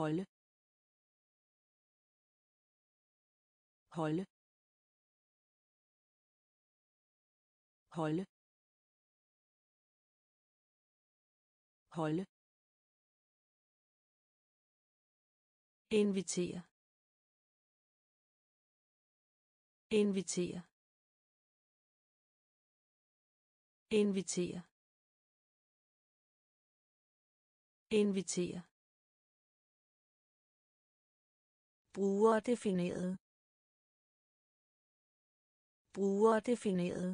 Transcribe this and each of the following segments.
holde holde holde holde invitere invitere invitere invitere brugerdefineret brugerdefineret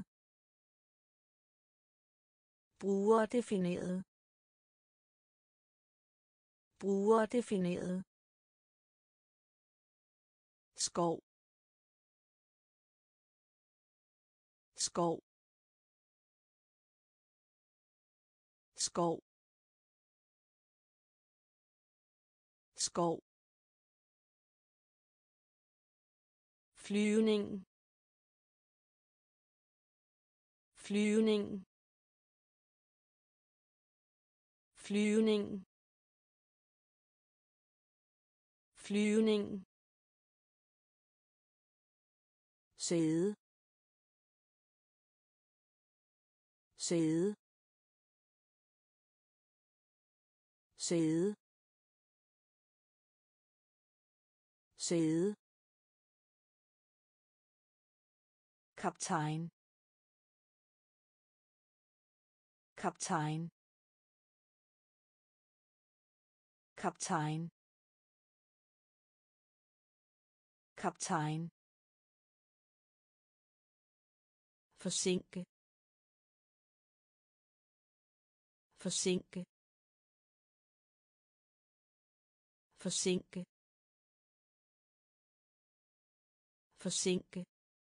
brugerdefineret brugerdefineret skov skov skov skov flyvning flyvning flyvning flyvning sæde sæde sæde sæde kaptajn kaptajn kaptajn kaptajn forsinke forsinke forsinke forsinke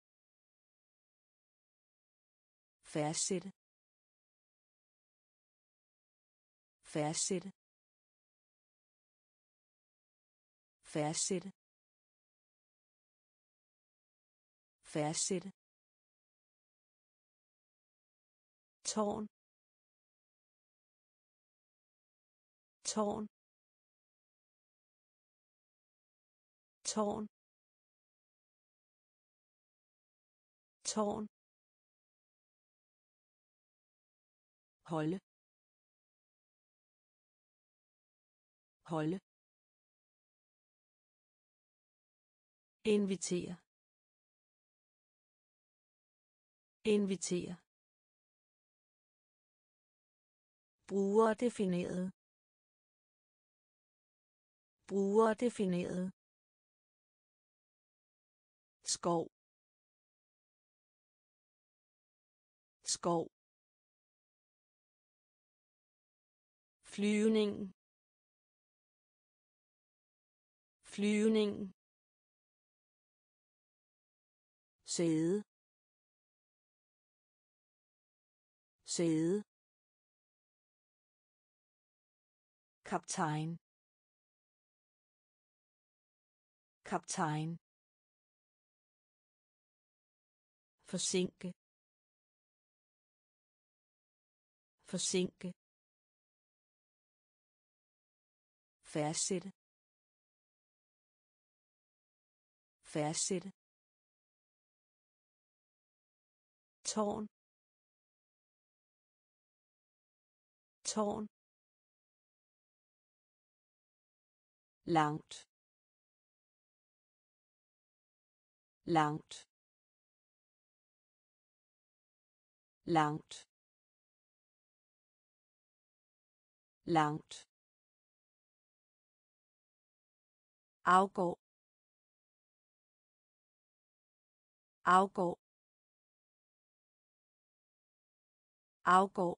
fastsætte fastsætte fastsætte fastsætte tårn tårn tårn tårn holde holde invitere invitere brugerdefineret brugerdefineret skov skov flyvning flyvning sæde sæde kaptajn kaptajn forsinke forsinke fastsætte fastsætte tårn tårn langt langt langt langt afgår afgår afgår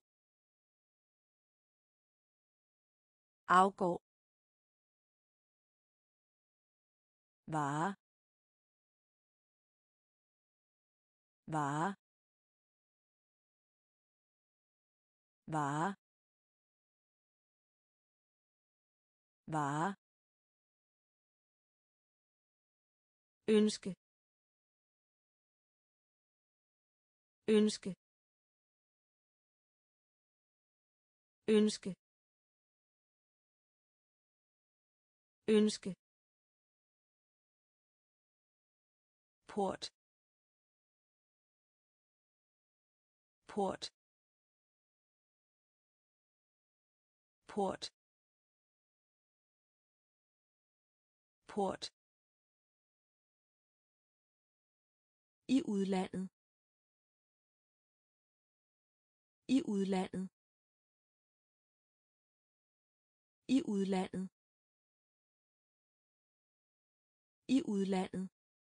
afgår vare vare vare vare ønske ønske ønske ønske, port, port, port, port, i udlandet, i udlandet, i udlandet, i udlandet,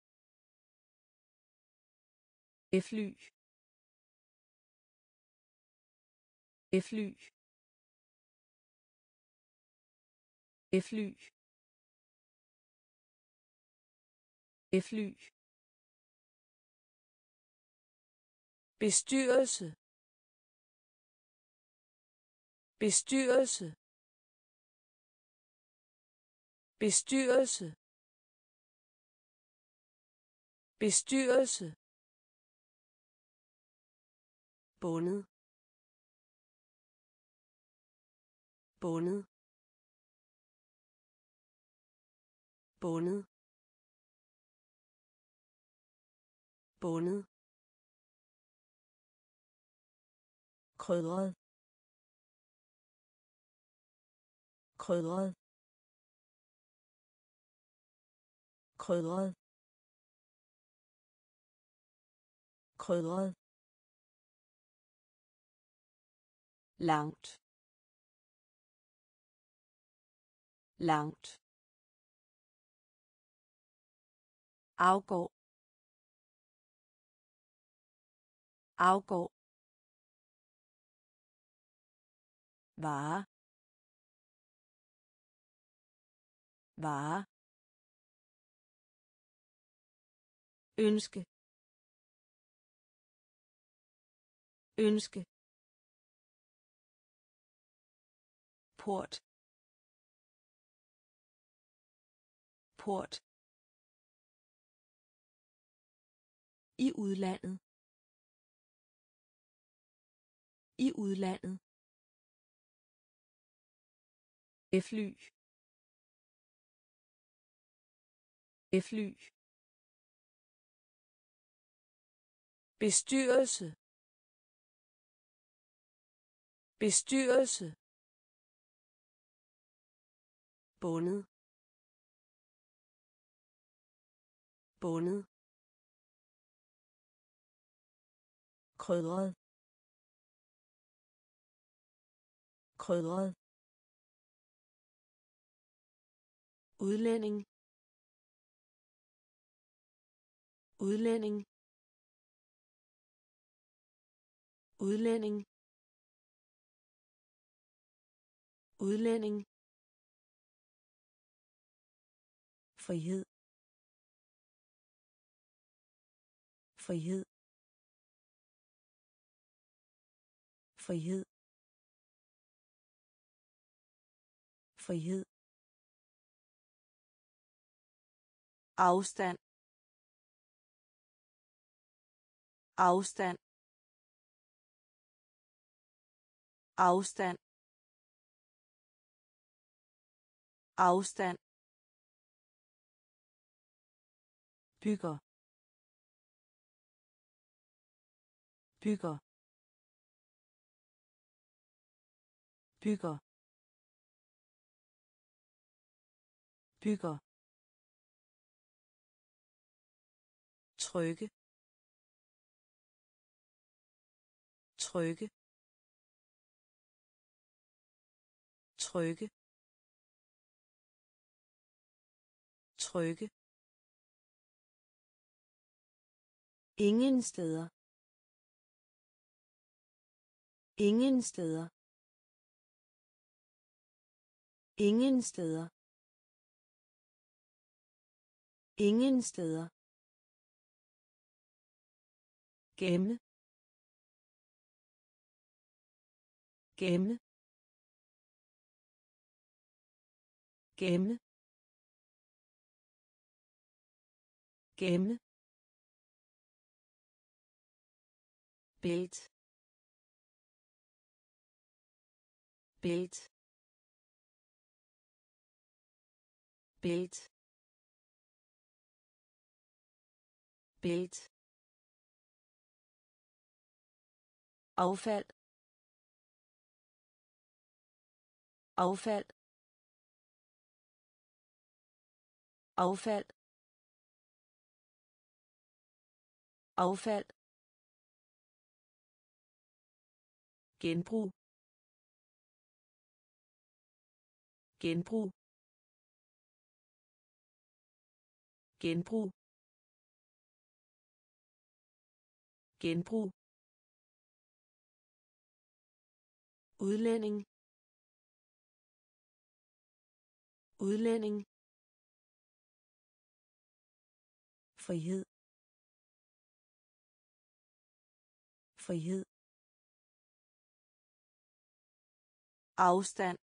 fly, fly, fly, fly, bestyrelse, bestyrelse, bestyrelse, bestyrelse, bundet, bundet, bundet, bundet, krydret, krydret, krydret, krydret, langt, langt, afgår, afgår, vare, vare, ønske, ønske, port, port, i udlandet, i udlandet, fly, fly, bestyrelse, bestyrelse, bundet, bundet, krydret, krydret, udlænding, udlænding, udlænding, udlænding, frihed, frihed, frihed, frihed, afstand, afstand, afstand, afstand, bygger, bygger, bygger, bygger, trykke, trykke, trykke, trykke, ingen steder, ingen steder, ingen steder, ingen steder, gemme, gemme, gemme, gemme, bælt, bælt, bælt, bælt, affald, affald, affald, affald, genbrug, genbrug, genbrug, genbrug, udlænding, udlænding, frihed, frihed, afstand,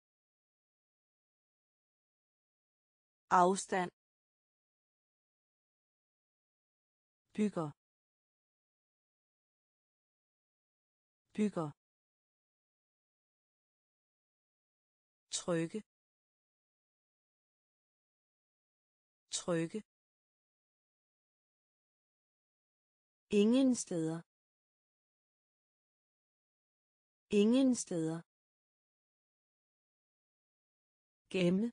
afstand, bygger, bygger, trykke, trykke, ingen steder, ingen steder, gemme,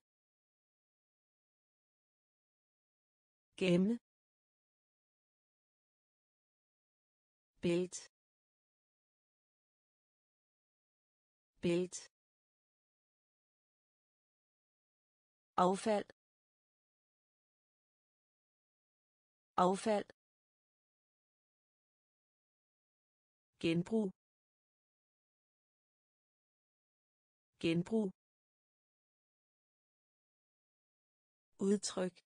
gemme, bælt, bælt, affald, affald, genbrug, genbrug, udtryk,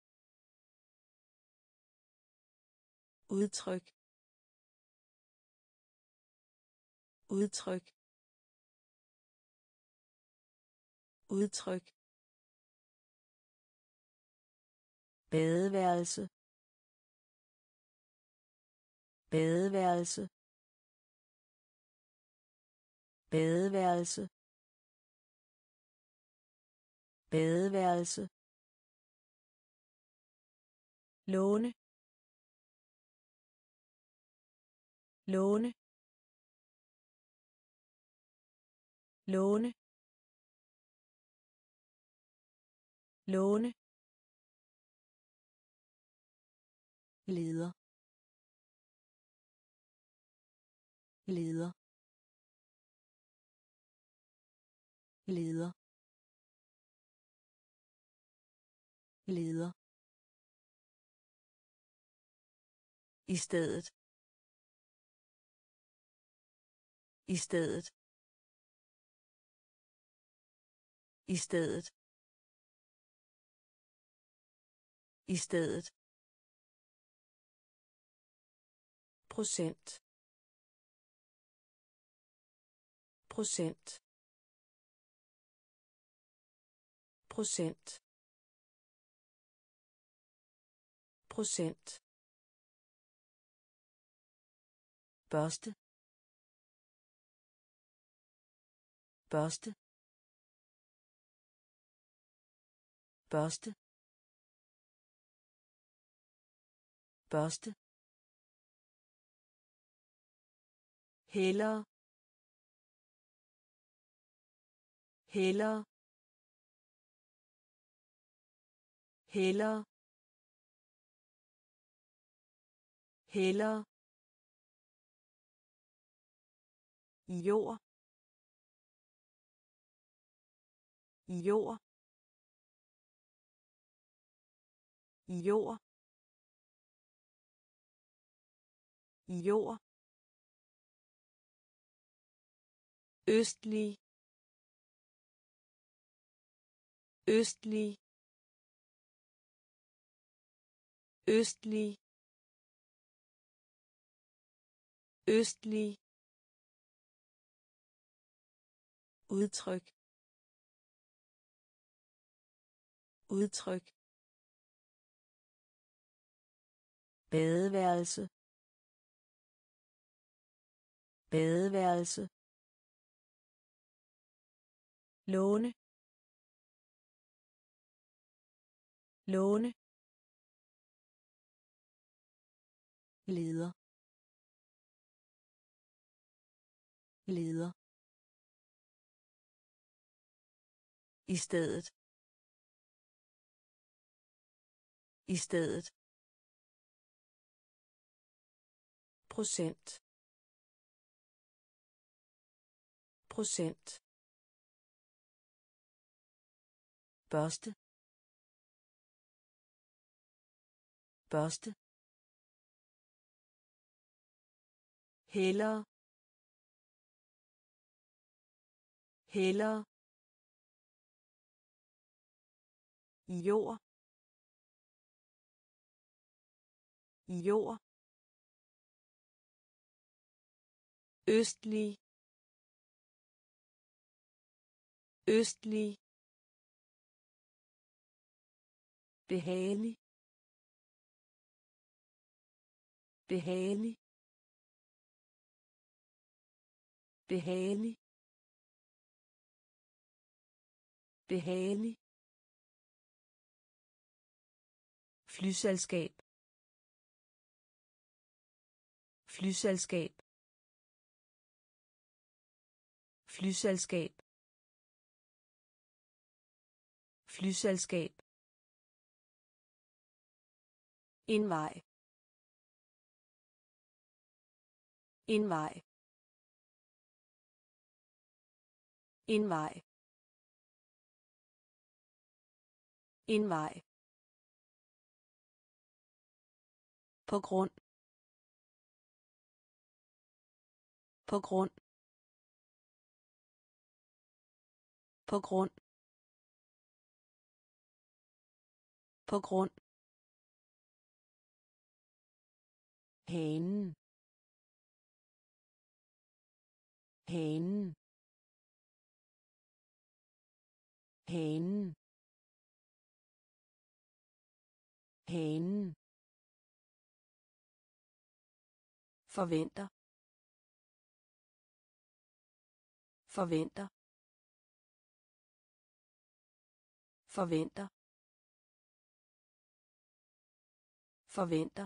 udtryk, udtryk, udtryk, badeværelse, badeværelse, badeværelse, badeværelse, låne, låne, låne, låne, leder, leder, leder, leder, i stedet, i stedet, i stedet, i stedet, procent, procent, procent, procent, børste, børste, børste, børste, hellere, hellere, hellere, hellere, jord, jord, jord, jord, østlig, østlig, østlig, østlig, udtryk, udtryk, badeværelse, badeværelse, låne, låne, leder, leder, i stedet, i stedet, procent, procent, børste, børste, hellere, hellere, jord, jord, østlig, østlig, behagelig, behagelig, behagelig, behagelig, flyselskab, flyselskab, flyselskab, flyselskab, en vej, en vej, en vej, en vej, på grund, på grund, på grund, på grund, hanen, hanen, hanen, hanen, forventer, forventer, forventer, forventer,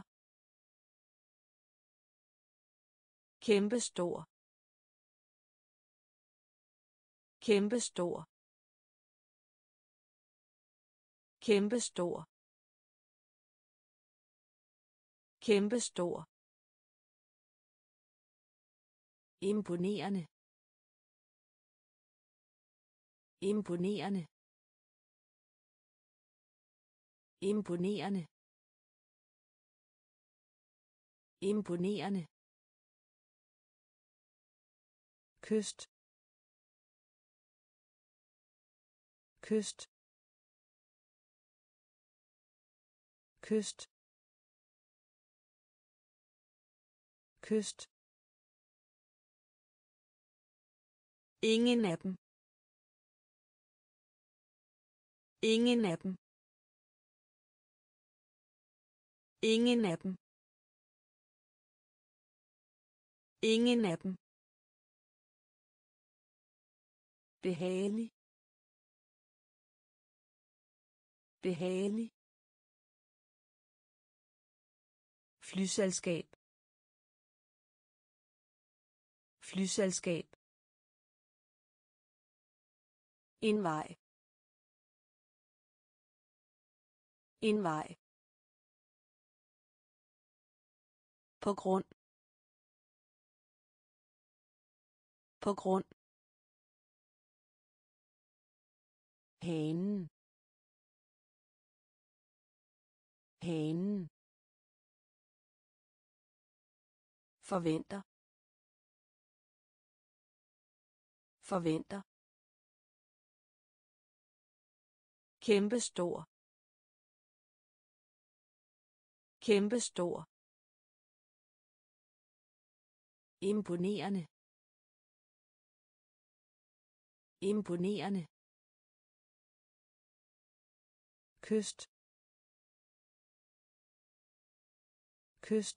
kæmpestor, kæmpestor, kæmpestor, kæmpestor, imponerende, imponerende, imponerende, imponerende, kyst, kyst, kyst, kyst, ingen af dem, ingen af dem, ingen af dem, ingen af dem, behagelig, behagelig, flyselskab, flyselskab, en vej, en vej, på grund, på grund, hanen, hanen, forventer, forventer, kæmpestor, kæmpestor, imponerende, imponerende, kyst, kyst,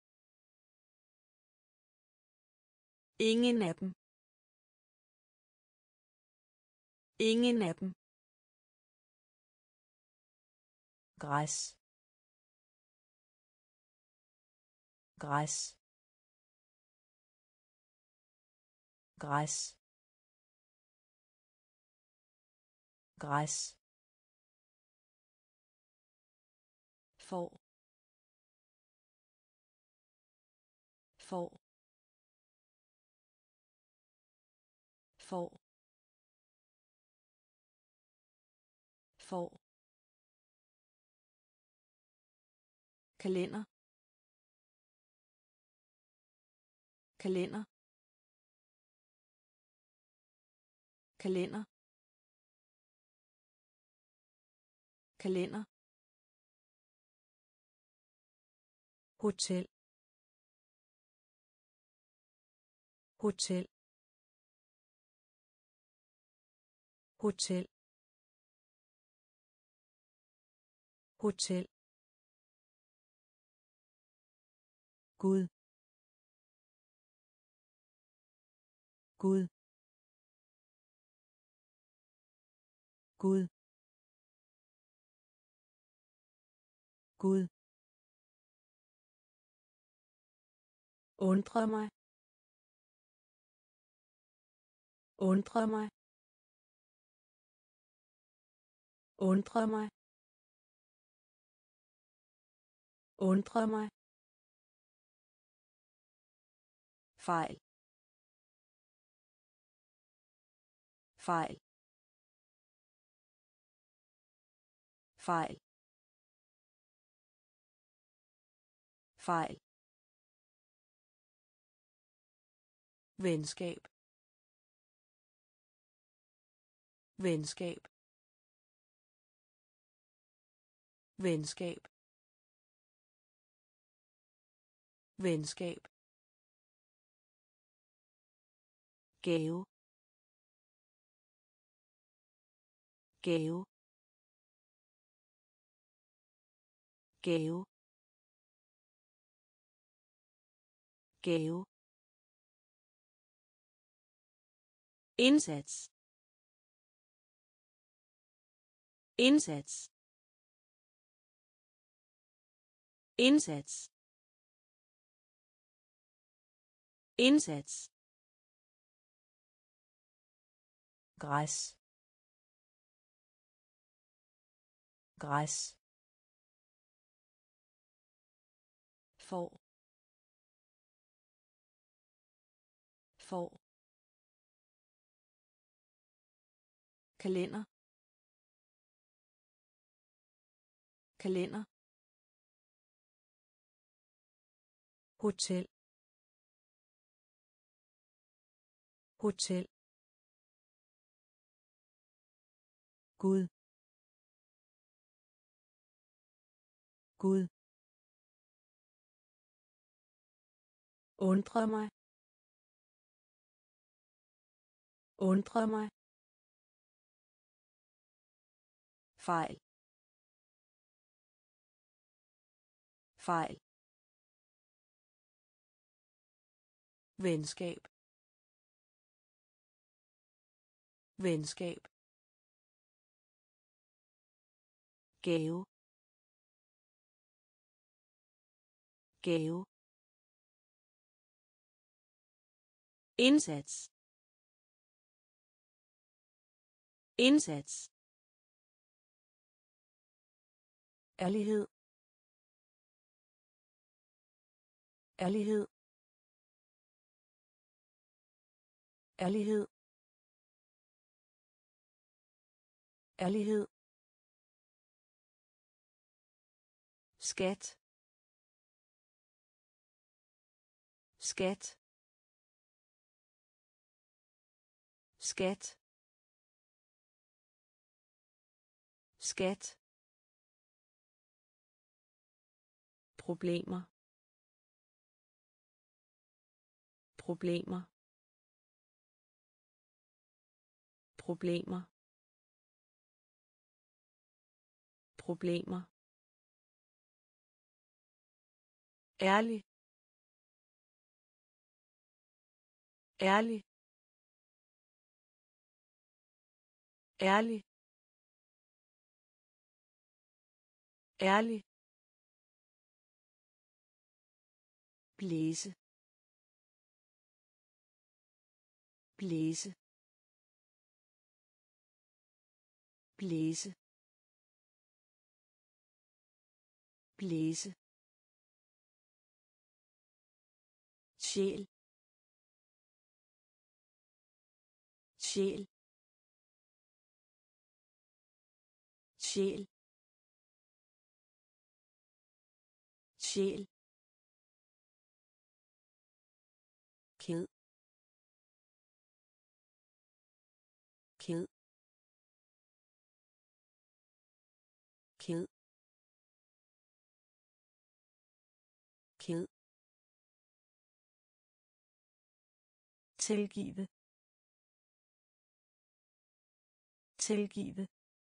ingen af dem, ingen af dem, græs, græs, græs, græs, får, får, får, får, kalender, kalender, kalender, kalender, hotel, hotel, hotel, hotel, Gud, Gud, Gud, Gud, undre mig, undre mig, undre mig, undre mig, fejl, fejl, fejl, fejl, venskab, venskab, venskab, venskab, gave, gave, gave, gave, indsats, indsats, indsats, indsats, græs, græs, får, får, kalender, kalender, hotel, hotel, Gud, Gud, undre mig, undre mig, fejl, fejl, venskab, venskab, gave, gave, indsats, indsats, ærlighed, ærlighed, ærlighed, ærlighed, skat, skat, skat, skat, problemer, problemer, problemer, problemer, ærlig, ærlig, ærlig, ærlig, blæse, blæse, blæse, blæse, sjæl, sjæl, sjæl, sjæl, ked, ked, ked, ked, tilgive, tilgive,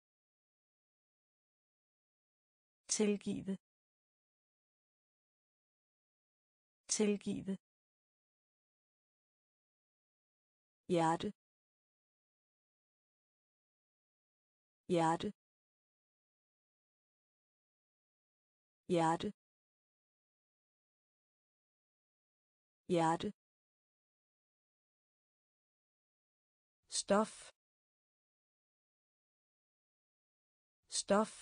tilgive, tilgive, hjerte, hjerte, hjerte, hjerte, stof, stof,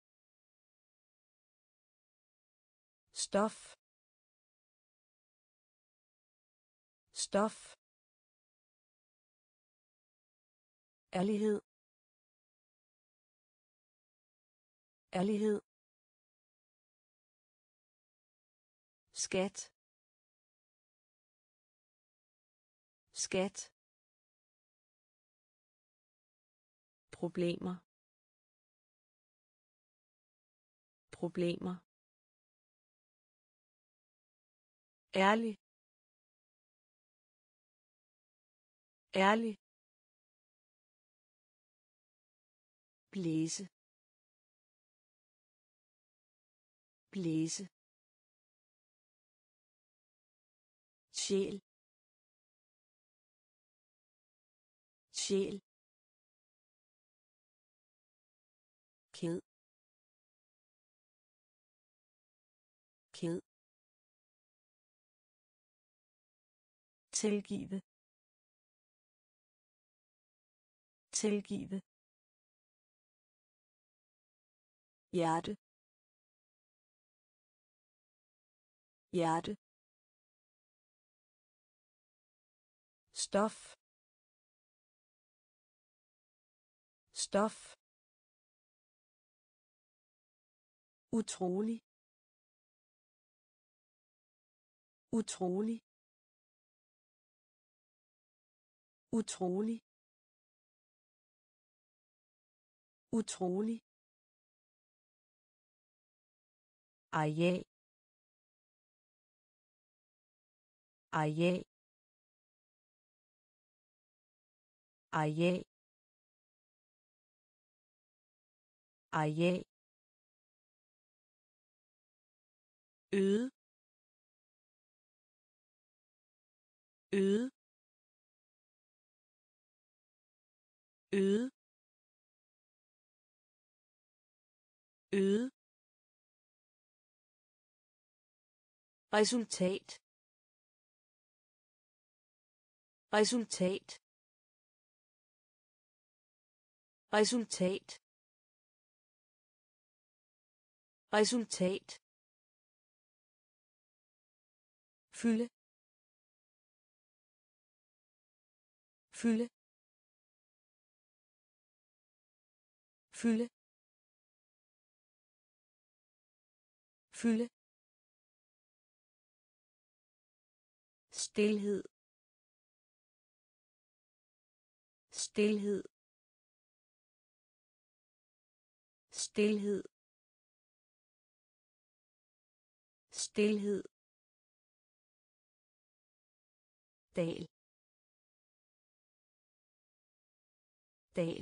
stof, stof, ærlighed, ærlighed, skat, skat, problemer, problemer, ærlig, ærlig, blæse, blæse, sjæl, sjæl, ked, ked, tilgive, tilgive, hjerte, hjerte, stof, stof, utrolig, utrolig, utrolig, utrolig, areal, areal, areal, areal, øde, øde, øde, øde, resultat, resultat, resultat, resultat, fylde, fylde, fylde, fylde, stilhed, stilhed, stilhed, stilhed, dal, dal,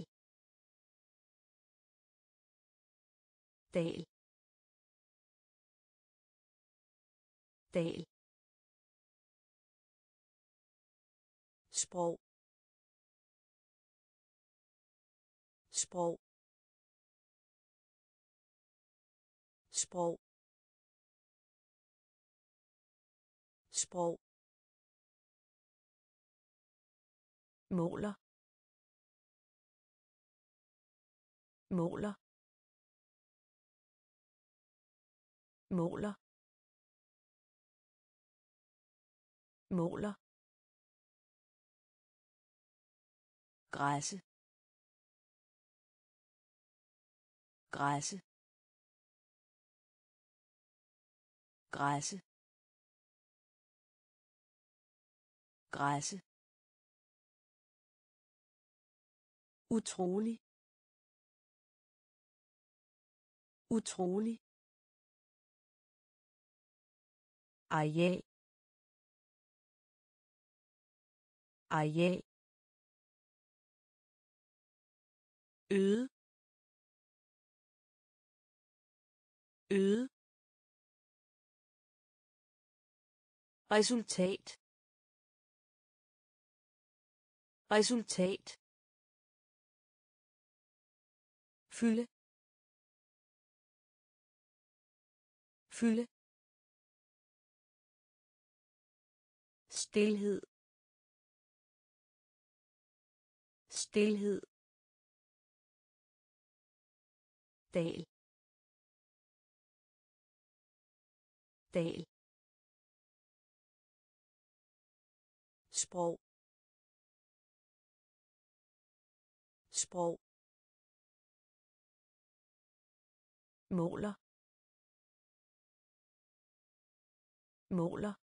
dal, dal, sprog, sprog, sprog, sprog, måler, måler, måler, måler, græsse, græsse, græsse, græsse, utrolig, utrolig, areal, areal, øde, øde, resultat, resultat, fylde, fylde, stilhed, stilhed, dal, dal, sprog, sprog, måler, måler,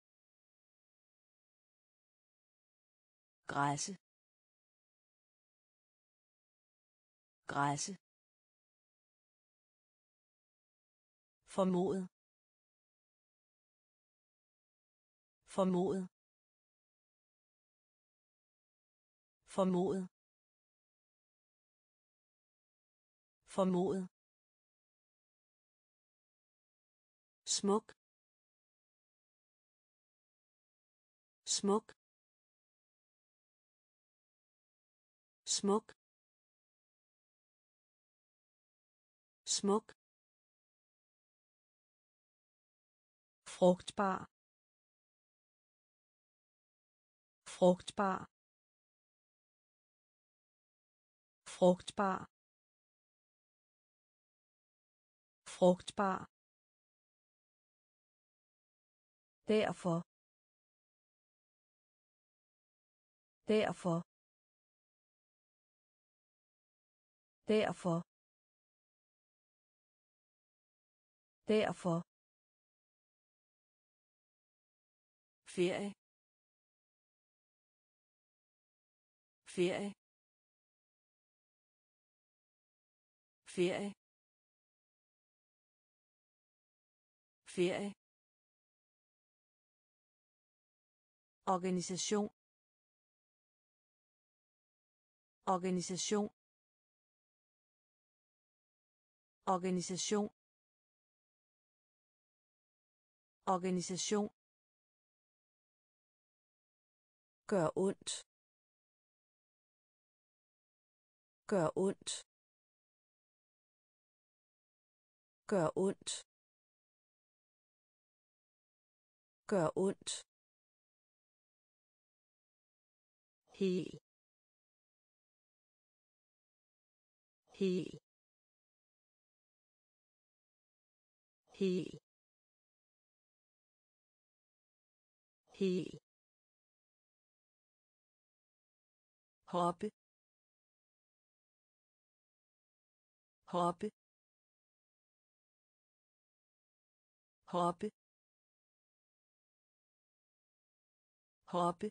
græsse, græsse, formodet, formodet, formodet, formodet, smuk, smuk, smuk, smuk, frugtbar, frugtbar, frugtbar, frugtbar, derfor, derfor, derfor, derfor, ferie, ferie, ferie, ferie, organisation, organisation, organisation, organisation, gør ondt, gør ondt, gør ondt, gør ondt, hel, hel, hel, hel, hoppe, hoppe, hoppe, hoppe,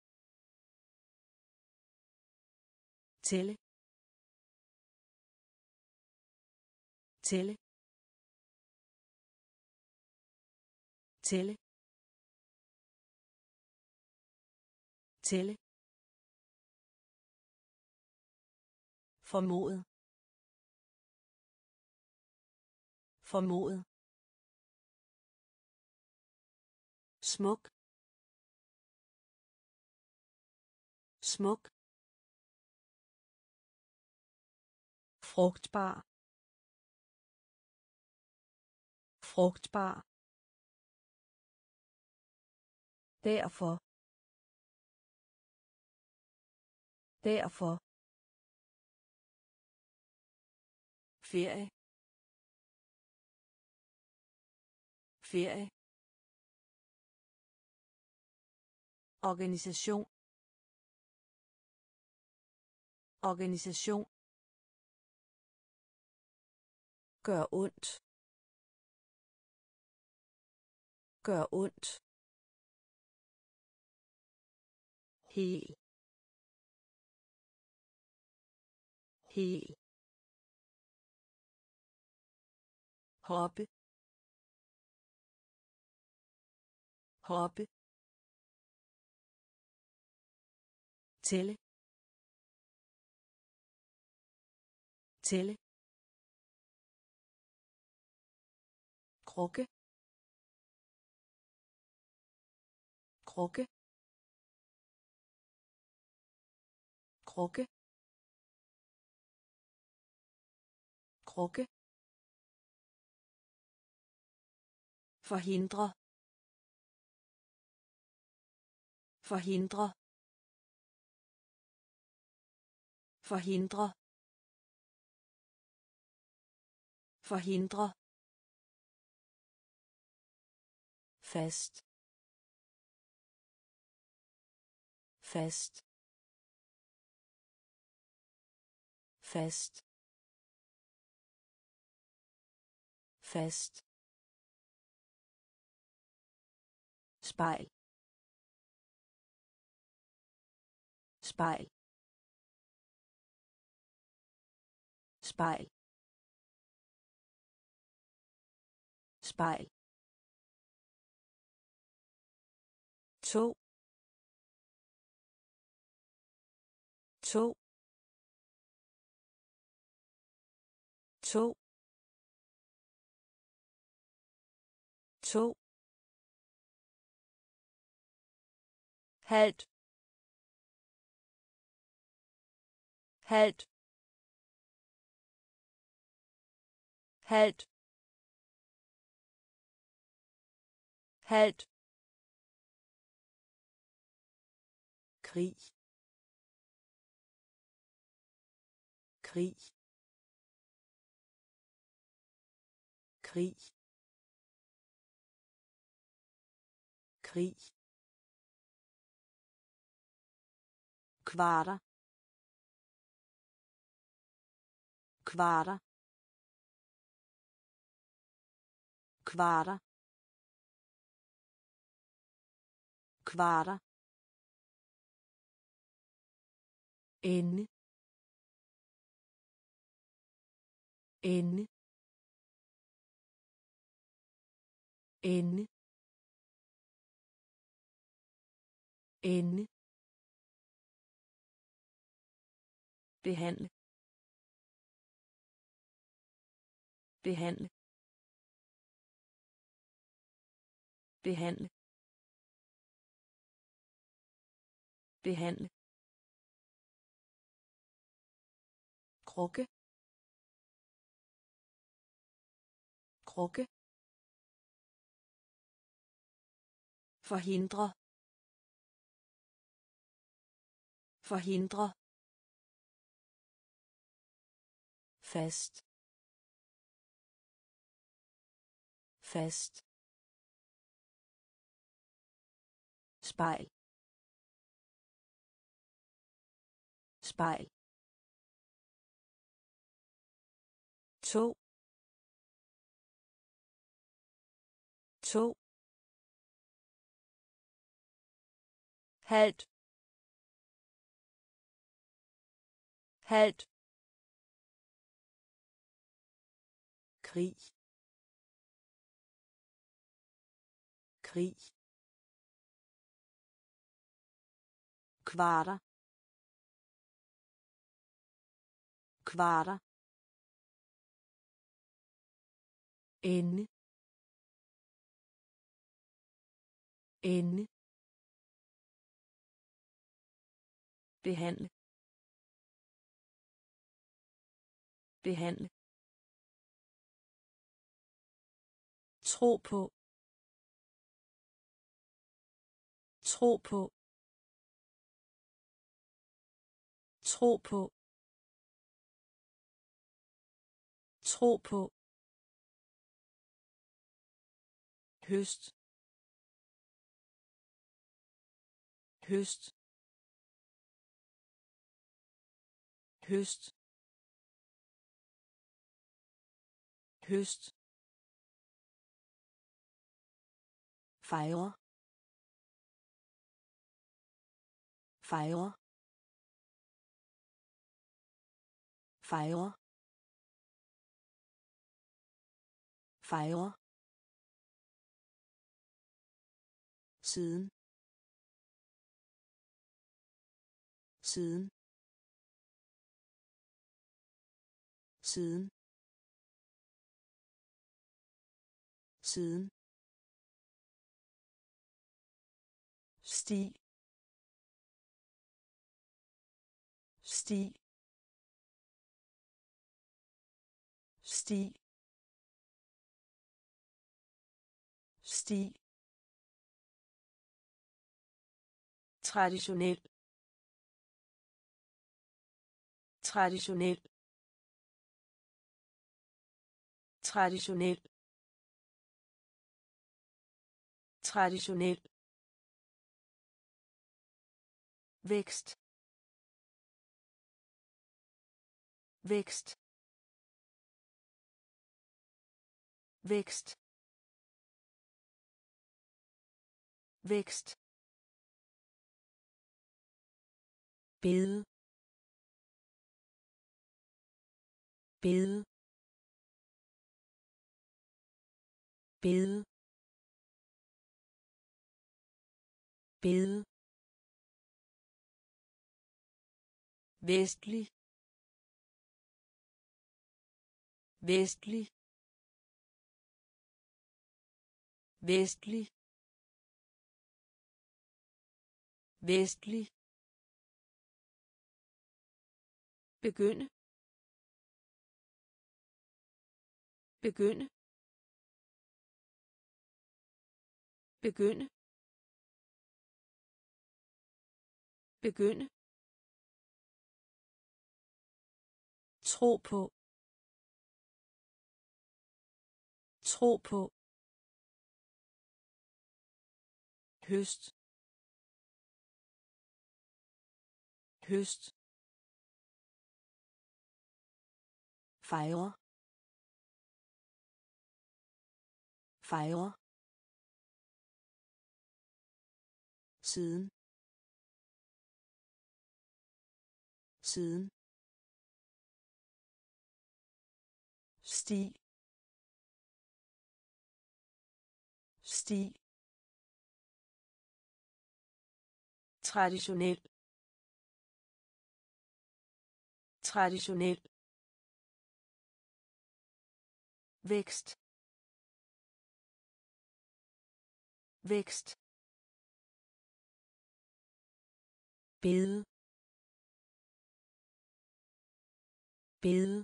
tælle, tælle, tælle, tælle, formodet, formodet, smuk, smuk, frugtbar, frugtbar, derfor, derfor, ferie, ferie, organisation, organisation, gør ondt, gør ondt, hel, hel, hoppe, hoppe, tælle, tælle, krukke, krukke, krukke, krukke, forhindre, forhindre, forhindre, forhindre, fast, fast, fast, fast, spejl, spejl, spejl, spejl, to, to, to, to, halvt, halvt, halvt, halvt, krig, krig, krig, krig, kvarter, kvarter, kvarter, kvarter, ende, ende, ende, ende, behandle, behandle, behandle, behandle, krukke, krukke, forhindre, forhindre, fast, fast, spejl, spejl, to, to, halvt, halvt, krig, krig, kvarter, kvarter, ende, ende, behandle, behandle, tro på, tro på, tro på, tro på, høst, høst, høst, høst, fejre, fejre, fejre, fejre, siden, siden, siden, siden, sti, sti, sti, sti, traditionel, traditionel, traditionel, traditionel, vækst, vækst, vækst, vækst, bede, bede, bede, bede, vestlig, vestlig, vestlig, vestlig, begynde, begynde, begynde, begynde, tro på, tro på, høst, høst, fejre, fejre, siden, siden, sti, sti, traditionel, traditionel, vækst, vækst, bede, bede,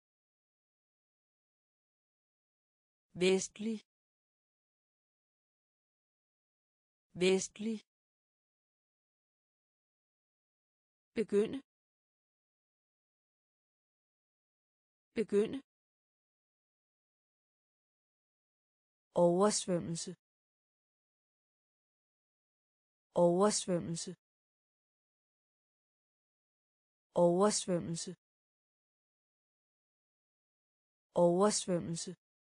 vestlig, vestlig, begynde, begynde, oversvømmelse, oversvømmelse, oversvømmelse, oversvømmelse,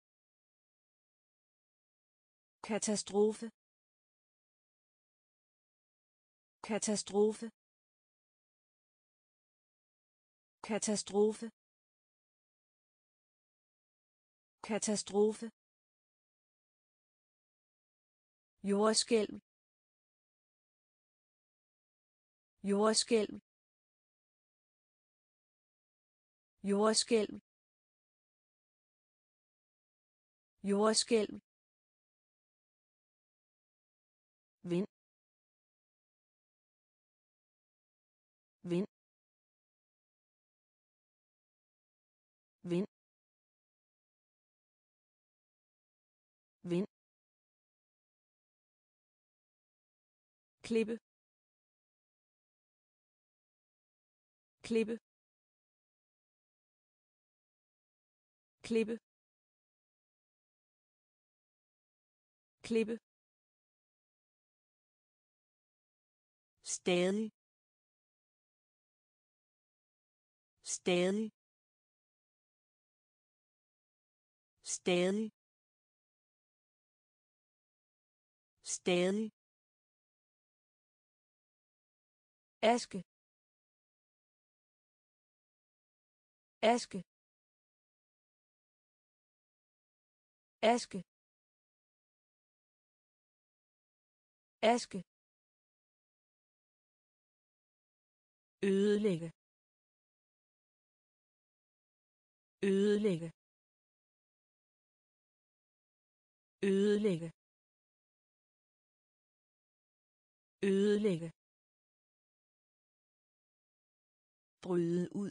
katastrofe, katastrofe, katastrofe, katastrofe, jordskælv, jordskælv, jordskælv, jordskælv, vind, vind, vind, vind, klippe, klippe, klippe, klippe, stadig, stadig, stadig, stadig, aske, aske, aske, aske, ødelægge, ødelægge, ødelægge, ødelægge, bryde ud,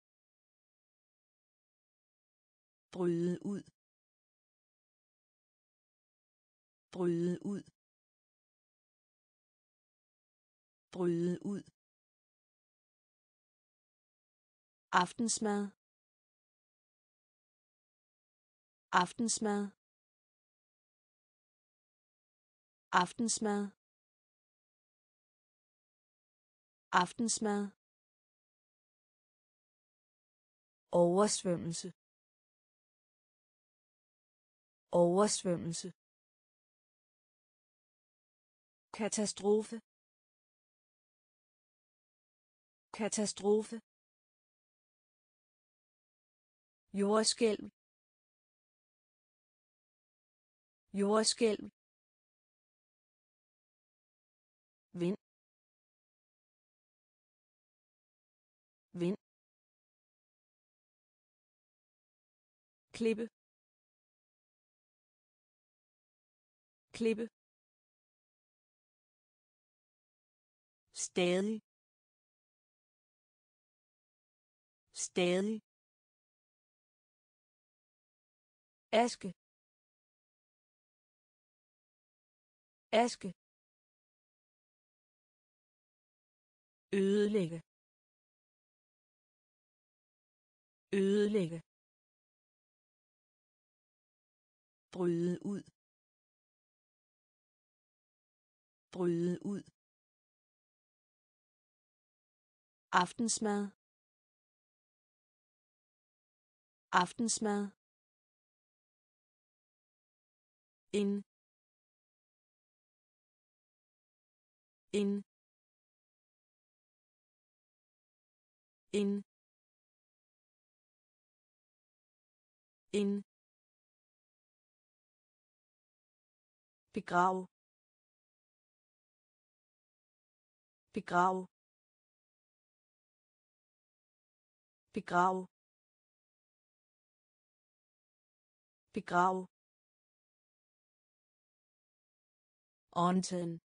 bryde ud, bryde ud, bryde ud, aftensmad, aftensmad, aftensmad, aftensmad, oversvømmelse, oversvømmelse, katastrofe, katastrofe, jordskælv, jordskælv, vind, vind, klippe, klippe, stadig, stadig, aske, aske, ødelægge, ødelægge, bryde ud, bryde ud, aftensmad, aftensmad, en, en, en, en, begrav, begrav, begrav, begrav, onten,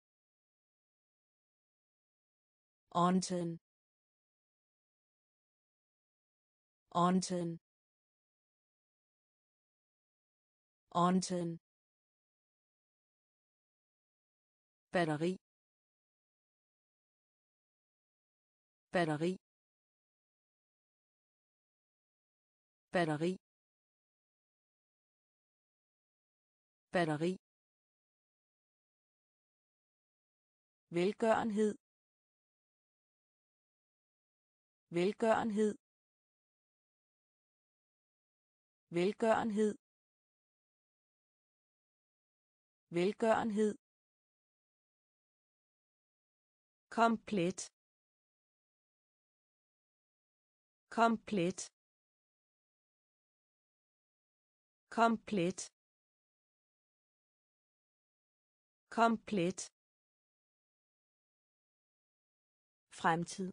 onten, onten, onten, batteri, batteri, batteri, batteri, velgørenhed, velgørenhed, velgørenhed, velgørenhed, komplet, komplet, komplet, komplet, fremtid,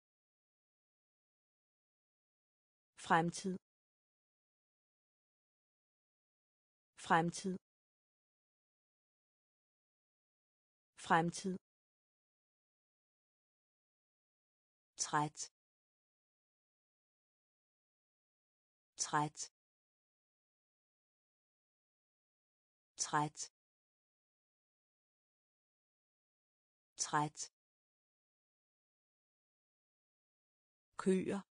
fremtid, fremtid, fremtid, træt, træt, træt, træt, køer,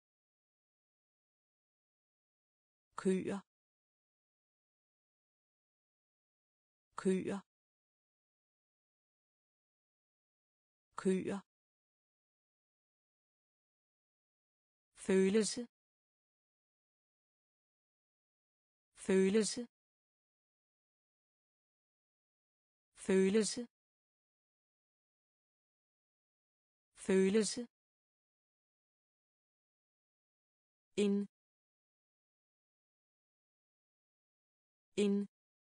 køer, køer, køer, følelse, følelse, følelse, følelse, en, en,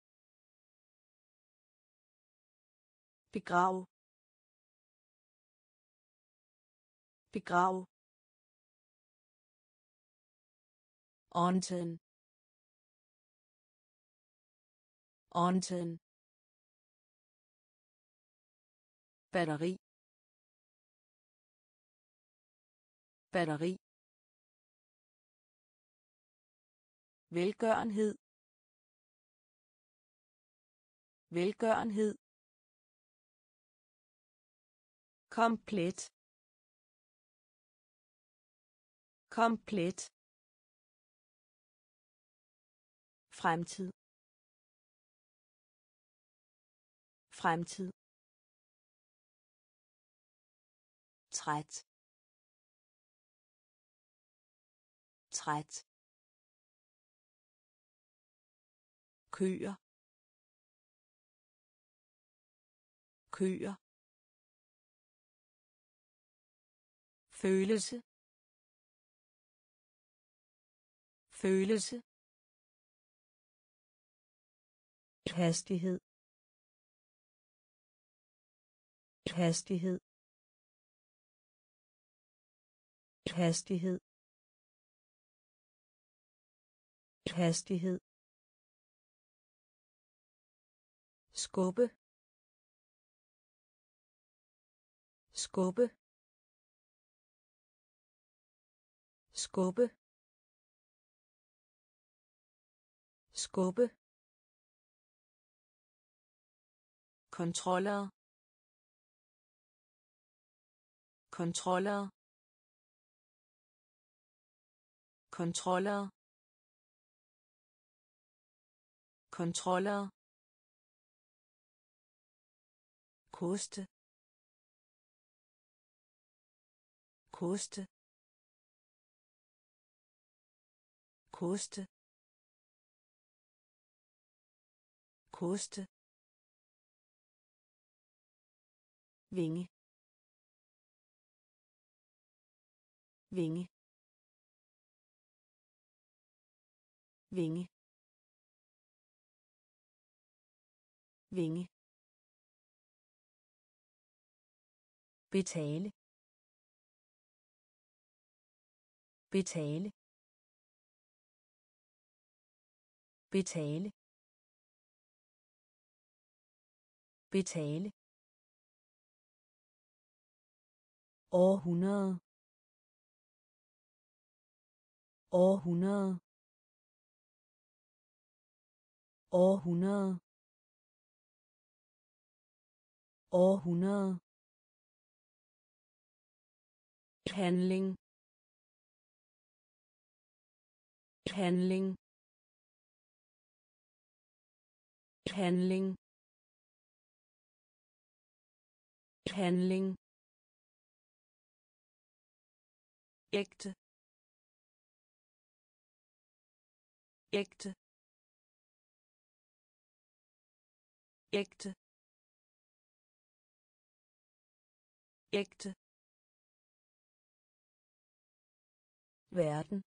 begrav, begrav, antenne, antenne, batteri, batteri, velgørenhed, velgørenhed, komplet, komplet, fremtid, fremtid, træt, træt, køer, køer, følelse, følelse, hastighed, hastighed, hastighed, hastighed, skubbe, skubbe, skubbe, skubbe, kontroller, kontroller, kontroller, kontroller, koste, koste, koste, koste, vinge, vinge, vinge, vinge, betale, betale, betale, betale, århundrede, århundrede, århundrede, århundrede, handling, handling, handling, handling, ægte, ægte, ægte, ægte, verden,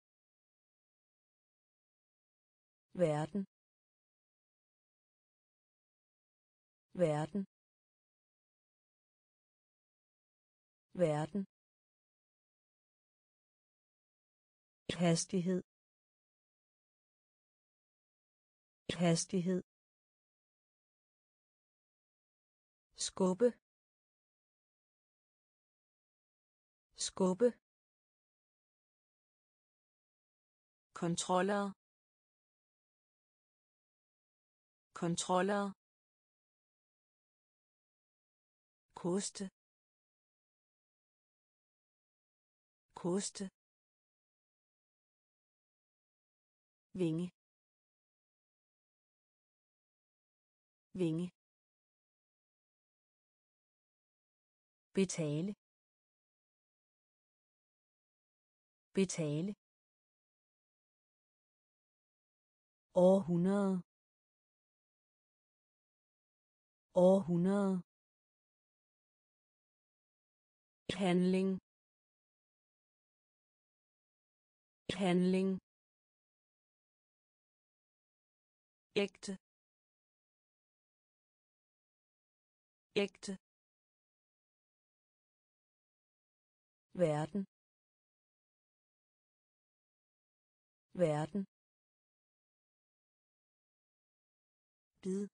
verden, verden, verden, hastighed, hastighed, skubbe, skubbe, kontroller, kontroller, koste, koste, vinge, vinge, betale, betale, århundrede, århundrede, handling, handling, ægte, ægte, verden, verden, bid,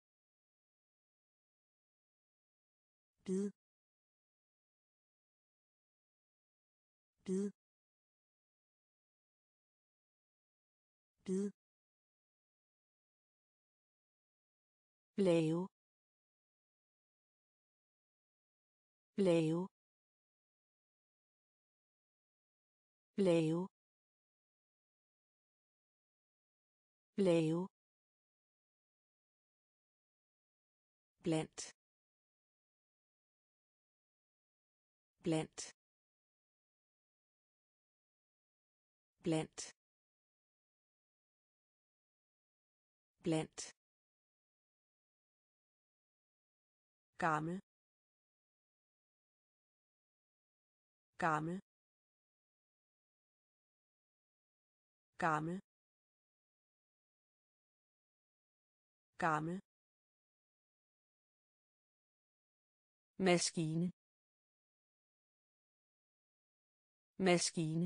bid, bid, bid, lave, lave, lave, lave, blandt, blandt, blandt, blandt, gammel, gammel, gammel, gammel, maskine, maskine,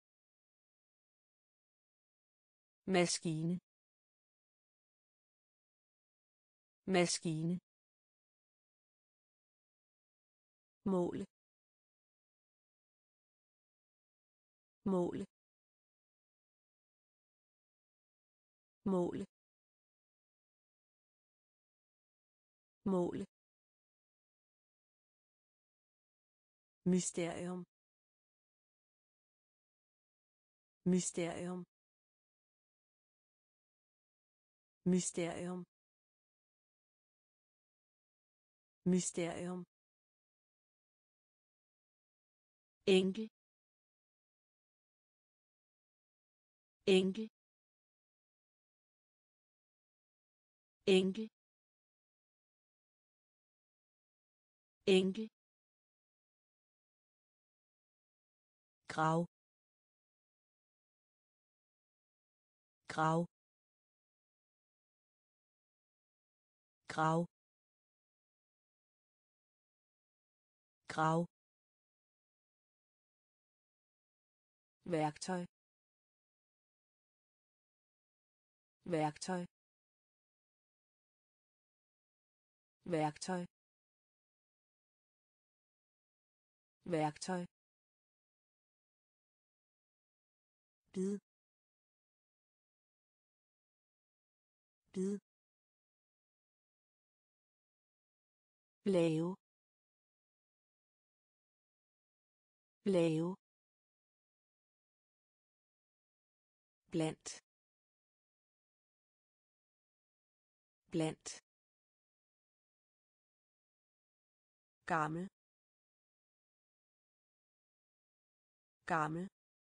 maskine, maskine, måle, måle, måle, måle, mysterium, mysterium, mysterium, mysterium, enkel, enkel, enkel, enkel, grav, grav, grav, grav, værktøj, værktøj, værktøj, værktøj, bid, bid, lave, lave, blandt, blandt, gammel, gammel,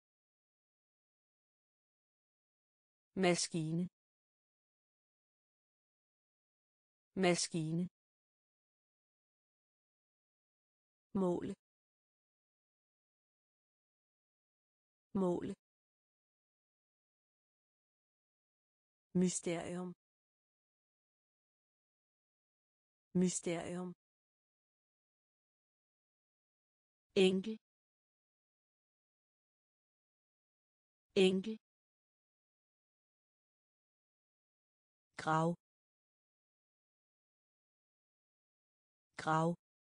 maskine, maskine, måle, måle, mysterium, mysterium, enkel, enkel, grav, grav,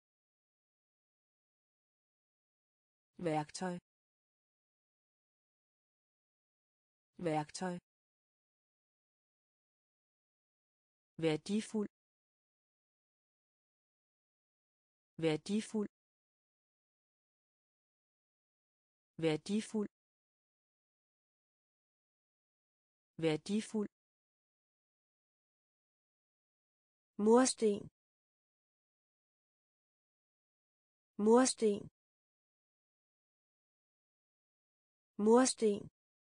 værktøj, værktøj, værdifuld værdifuld værdifuld værdifuld mursten mursten mursten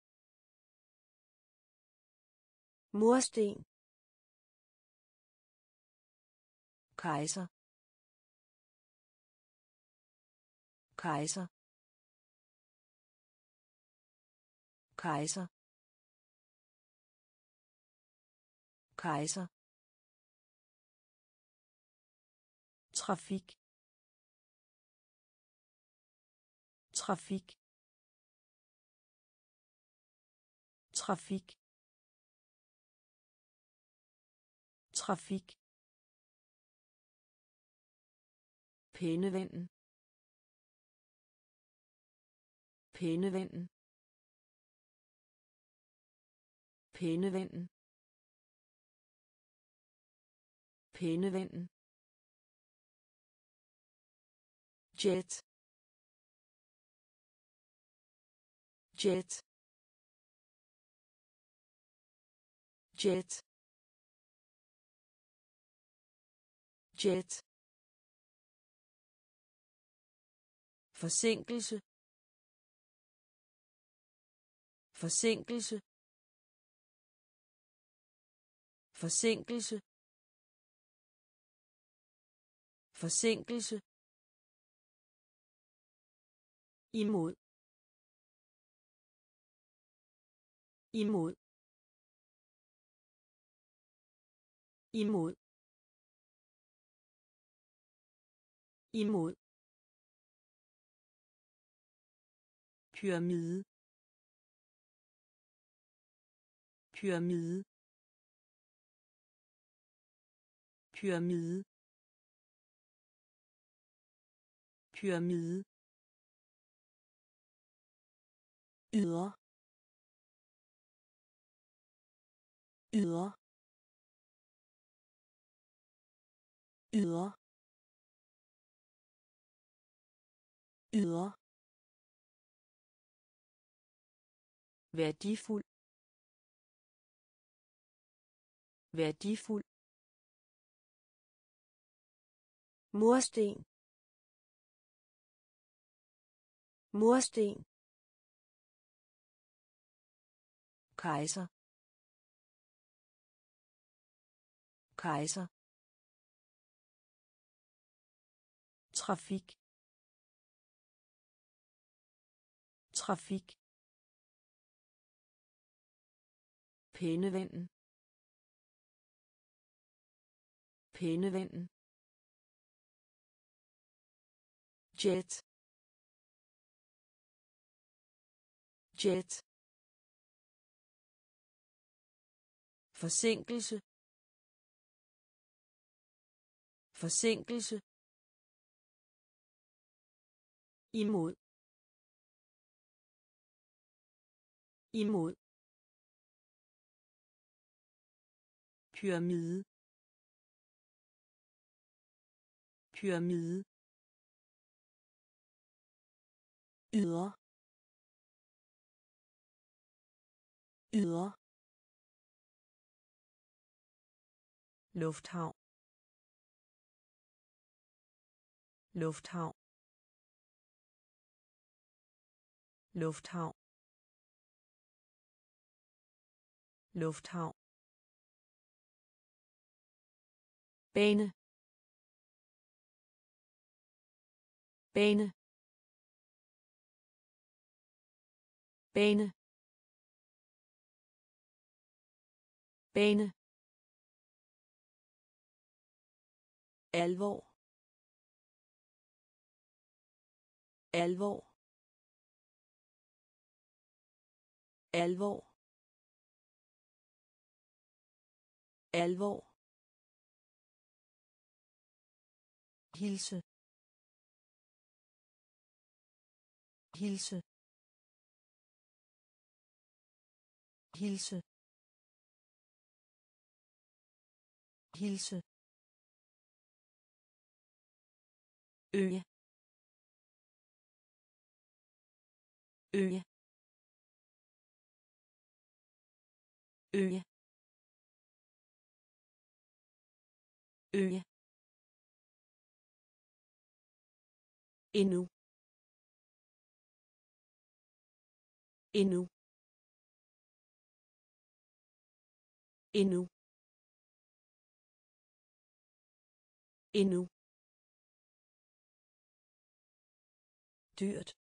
mursten kejser kejser kejser kejser trafik trafik trafik trafik pænevinden pænevinden pænevinden pænevinden jet jet jet jet forsinkelse forsinkelse forsinkelse forsinkelse imod imod imod imod pyramide pyramide pyramide pyramide ydre ydre ydre ydre værdifuld værdifuld mursten mursten kejser kejser trafik trafik pænevinden pænevinden jet jet forsinkelse forsinkelse imod imod pyramide pyramide ydre ydre lufthavn lufthavn lufthavn lufthavn bane bane bane bane alvor alvor alvor alvor hilse hilse hilse hilse, øje, øje, øje, øje, endnu, endnu, endnu, endnu, dyrt,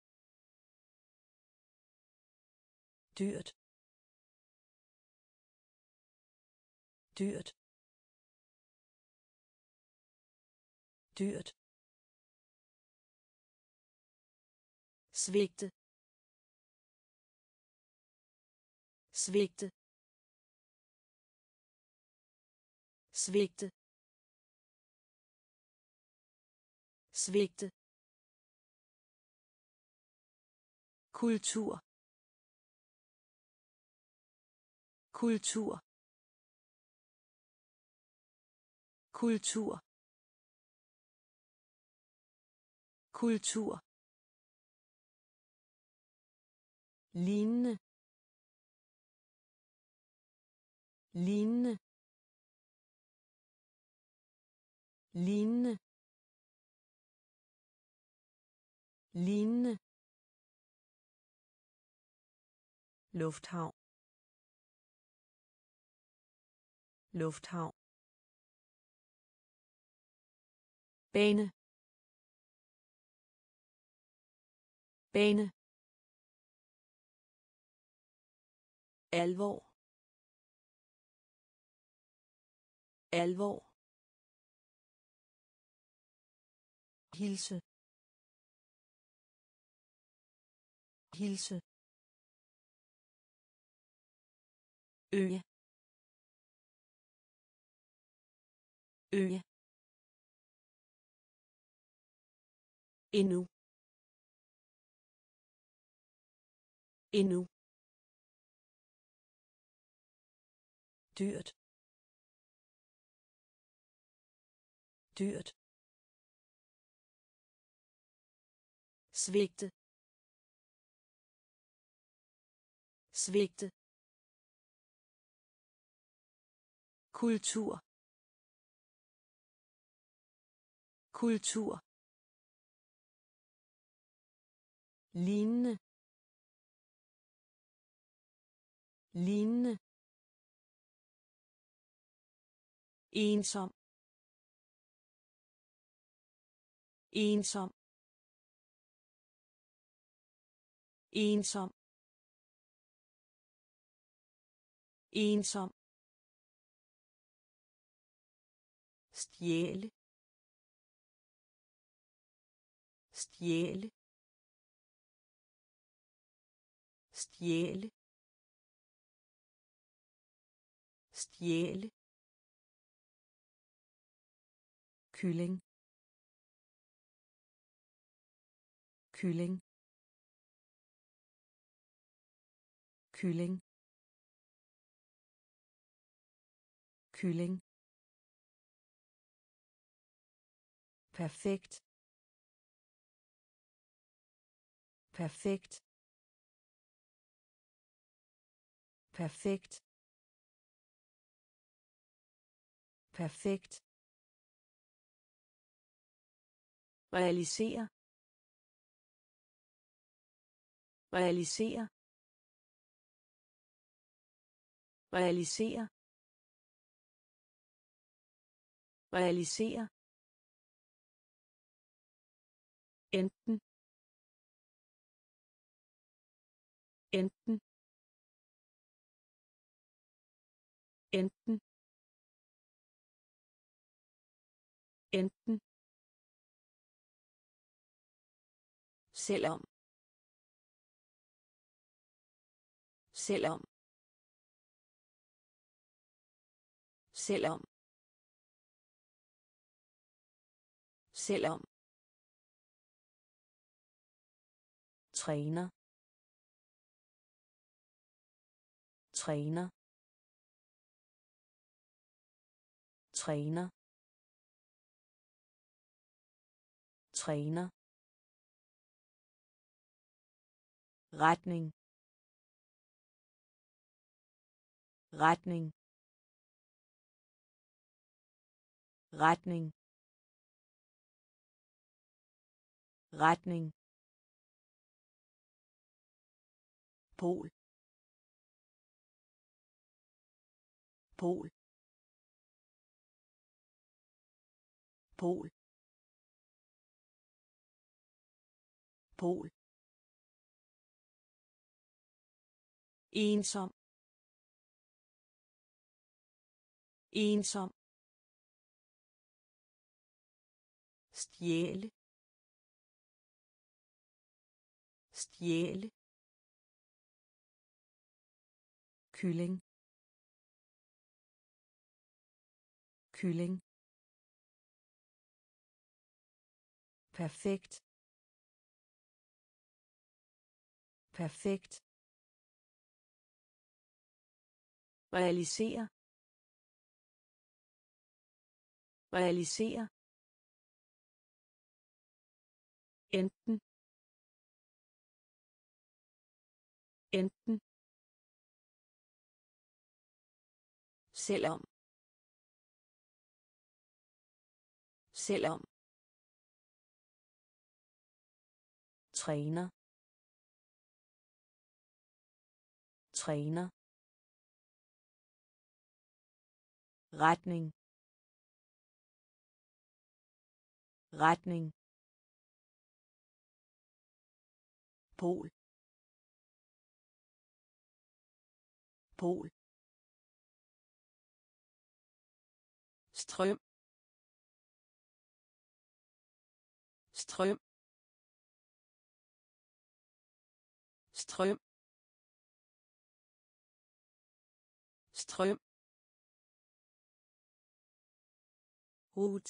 dyrt, dyrt, dyrt, svigte, svigte, svigte, svigte, kultur, kultur, kultur, kultur, lignende, lignende, lignende, lignende, lufthavn, lufthavn, bane, bane, alvor, alvor, hilse, hilse, øje, øje, endnu, endnu, dyrt, dyrt, svigte, svigte, kultur, kultur, lignende, lignende, ensom, ensom, ensom, ensom, stjæle, stjæle, stjæle, stjæle, kylling, kylling, kylling, kylling, perfekt, perfekt, perfekt, perfekt, realisere, realisere, realisere, realisere, enten, enten, enten, enten, selvom, selvom, selvom, selvom, træner, træner, træner, træner, retning, retning, retning, retning, pol, pol, pol, pol, ensom, ensom, stjæle, stjæle, kylling, kylling, perfekt, perfekt, realisere, realisere, enten, enten, selvom, selvom, træner, træner, retning, retning, pol, pol, strøm, strøm, strøm, strøm, rut,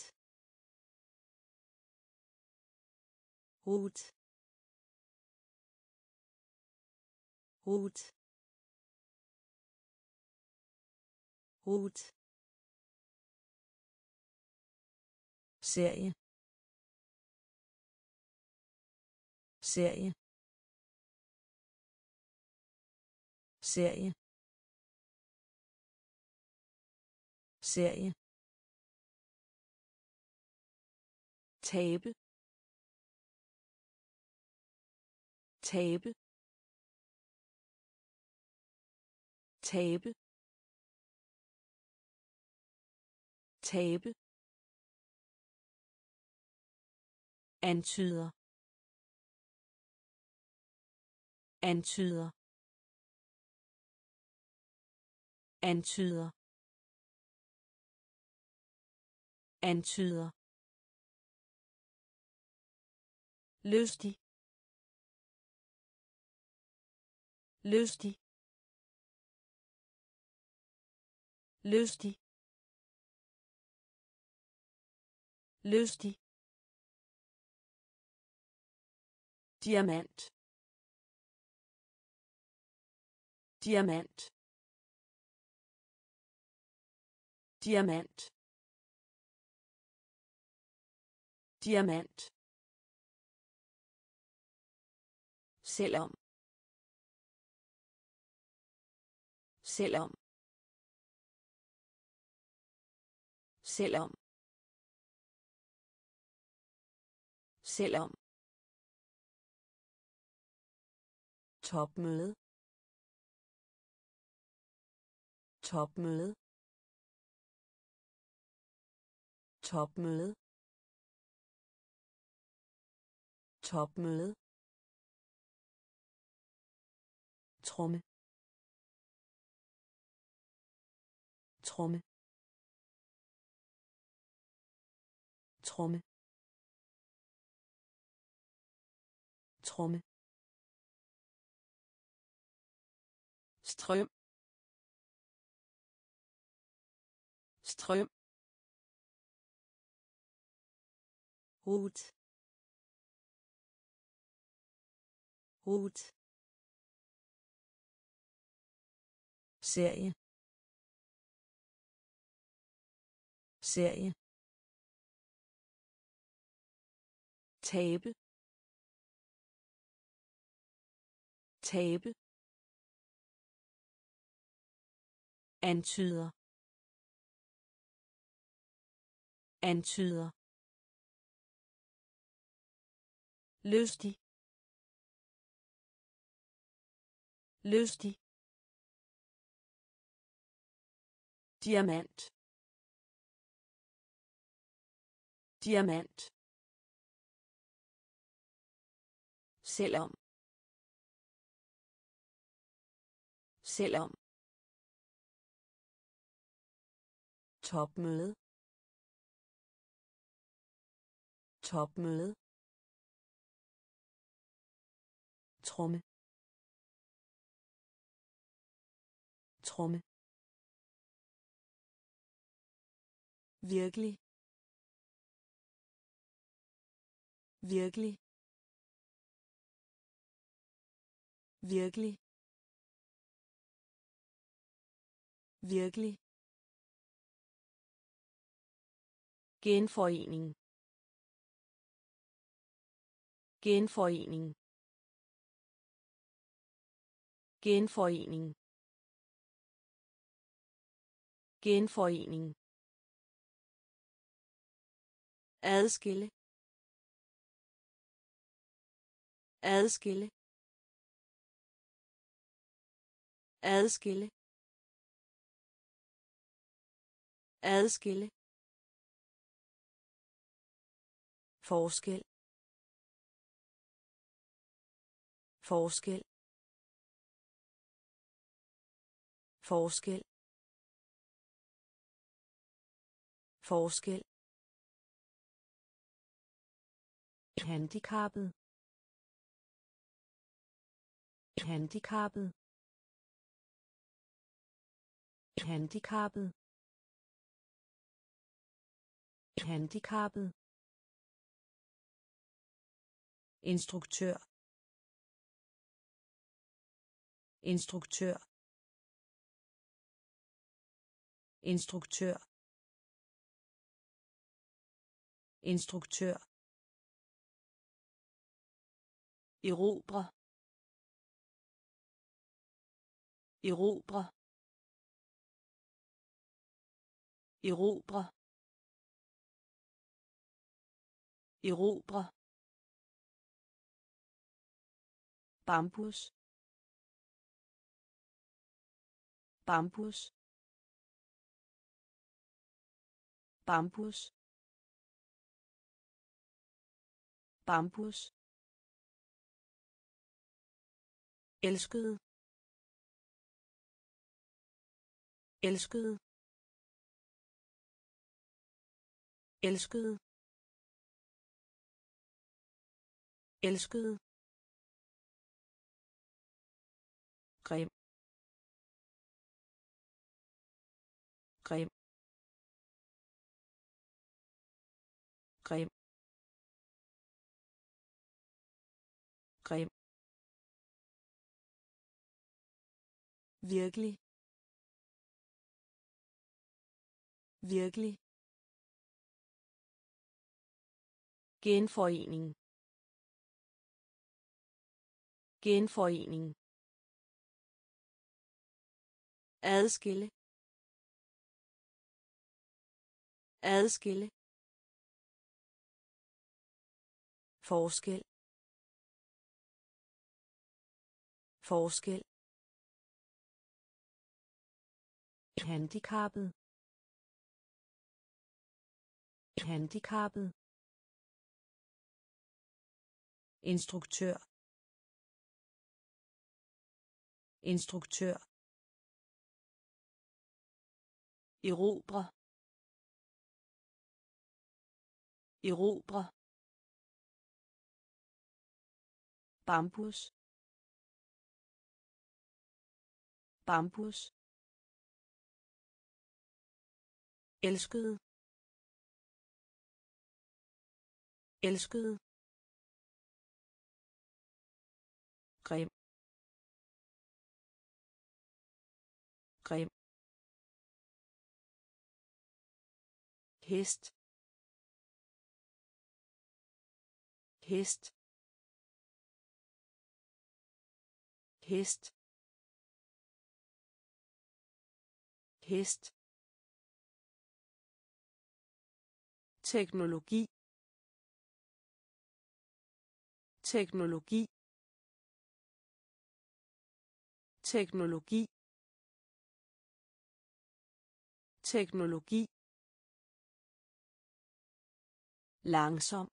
rut, rut, rut, serie, serie, serie, serie, tabe, tabe, tabe, tabe, antyder, antyder, antyder, antyder, lystig, lystig, lystig, lystig, diamant, diamant, diamant, diamant, selvom, selvom, selvom, selvom, topmøde, topmøde, topmøde, topmøde, tromme, tromme, tromme, tromme, strøm, strøm, rut, rut, serie, serie, tabe, tabe, antyder, antyder, lystig, lystig, diamant, diamant, selvom, selvom, topmøde, topmøde, tromme, tromme, virkelig, virkelig, virkelig, virkelig, genforening, genforening, genforening, genforening, adskille, adskille, adskille, adskille, forskel, forskel, forskel, forskel, handicappet, handicappet, handicappet, handicappet, instruktør, instruktør, instruktør, instruktør, erobre, erobre, erobre, erobre, bambus, bambus, bambus, bambus, elskede, elskede, elskede, elskede, grim, grim, grim, grim, virkelig, virkelig, genforening, genforening, adskille, adskille, forskel, forskel, handicappet, handicappet, instruktør, instruktør, erobre, erobre, bambus, bambus, elskede, elskede, grim, grim, hest hest hest hest teknologi teknologi teknologi teknologi langsom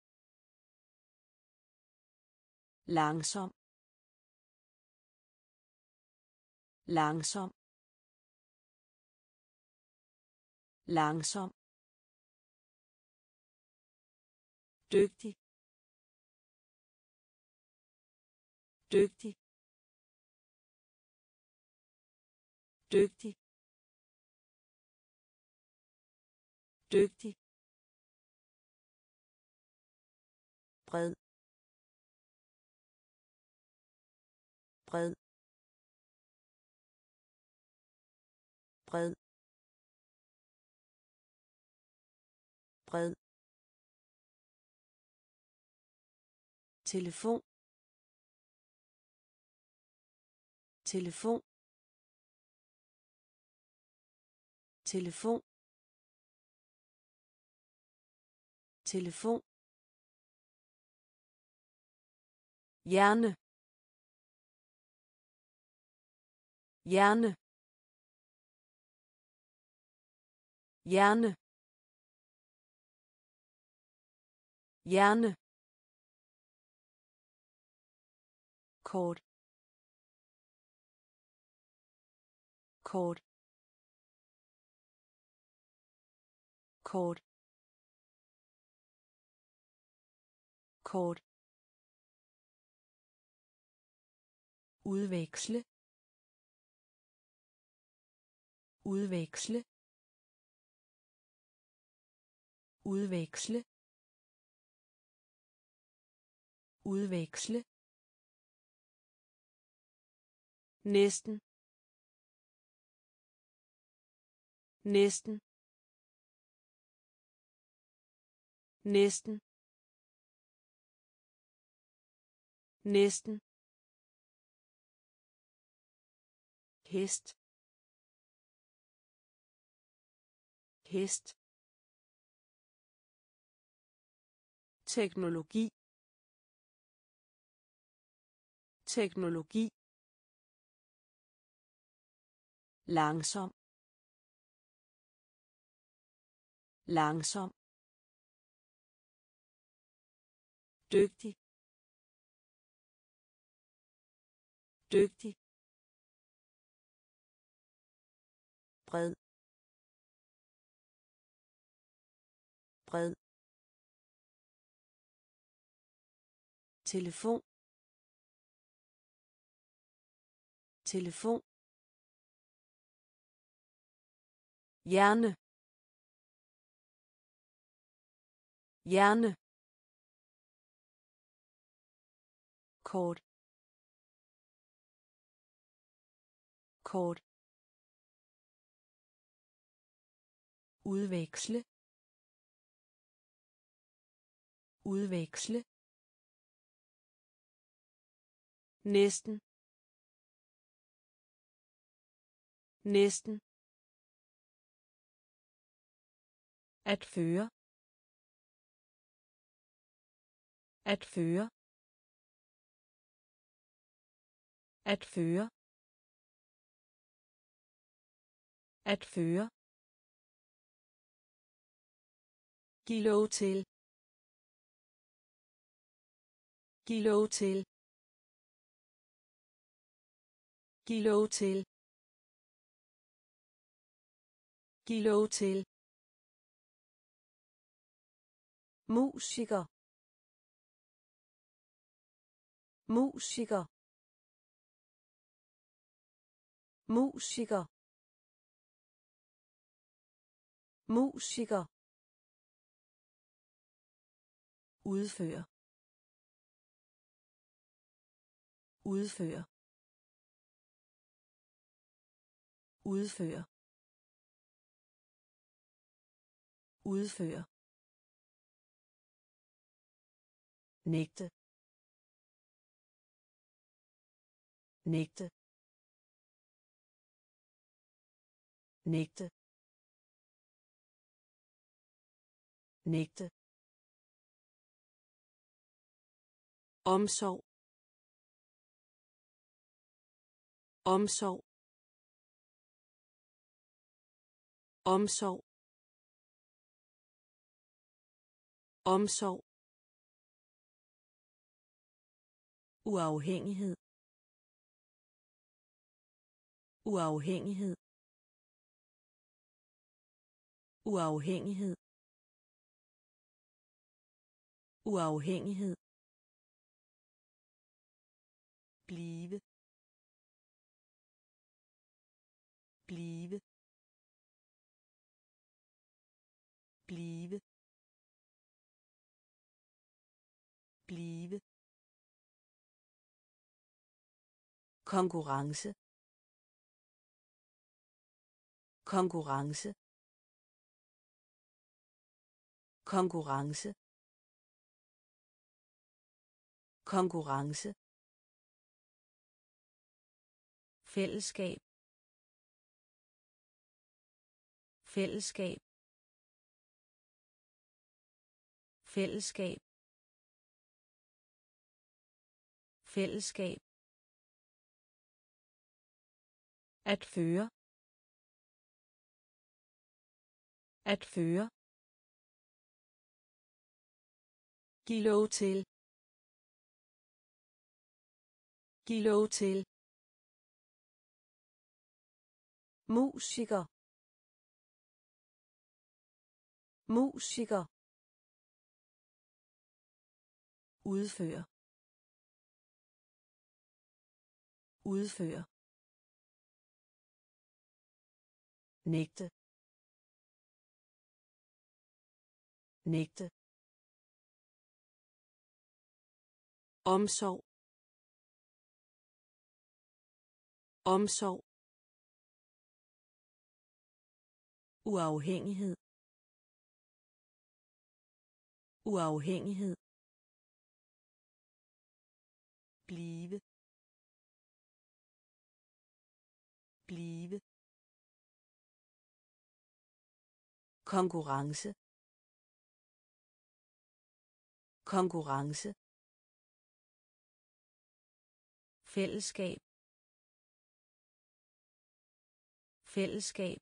langsom langsom langsom dygtig dygtig dygtig dygtig bred bred bred bred telefon telefon telefon telefon hjerne hjerne hjerne hjerne kort kort kort kort udveksle udveksle udveksle udveksle næsten næsten næsten næsten hest hest teknologi teknologi langsom langsom dygtig dygtig bred bred telefon telefon hjerne hjerne kort kort udveksle udveksle næsten næsten at føre at føre at føre at føre giv lov til giv lov til giv lov til giv lov til musiker musiker musiker musiker udføre udføre udføre udføre, nægte, nægte, nægte, nægte, omsorg, omsorg, omsorg, omsorg, uafhængighed, uafhængighed, uafhængighed, uafhængighed, blive, blive, blive, blive, konkurrence, konkurrence, konkurrence, konkurrence, fællesskab, fællesskab, fællesskab, fællesskab, at føre, at føre, giv lov til, giv lov til, musiker, musiker, udføre, udføre, nægte, nægte, omsorg, omsorg, uafhængighed, uafhængighed, blive, blive, konkurrence, konkurrence, fællesskab, fællesskab,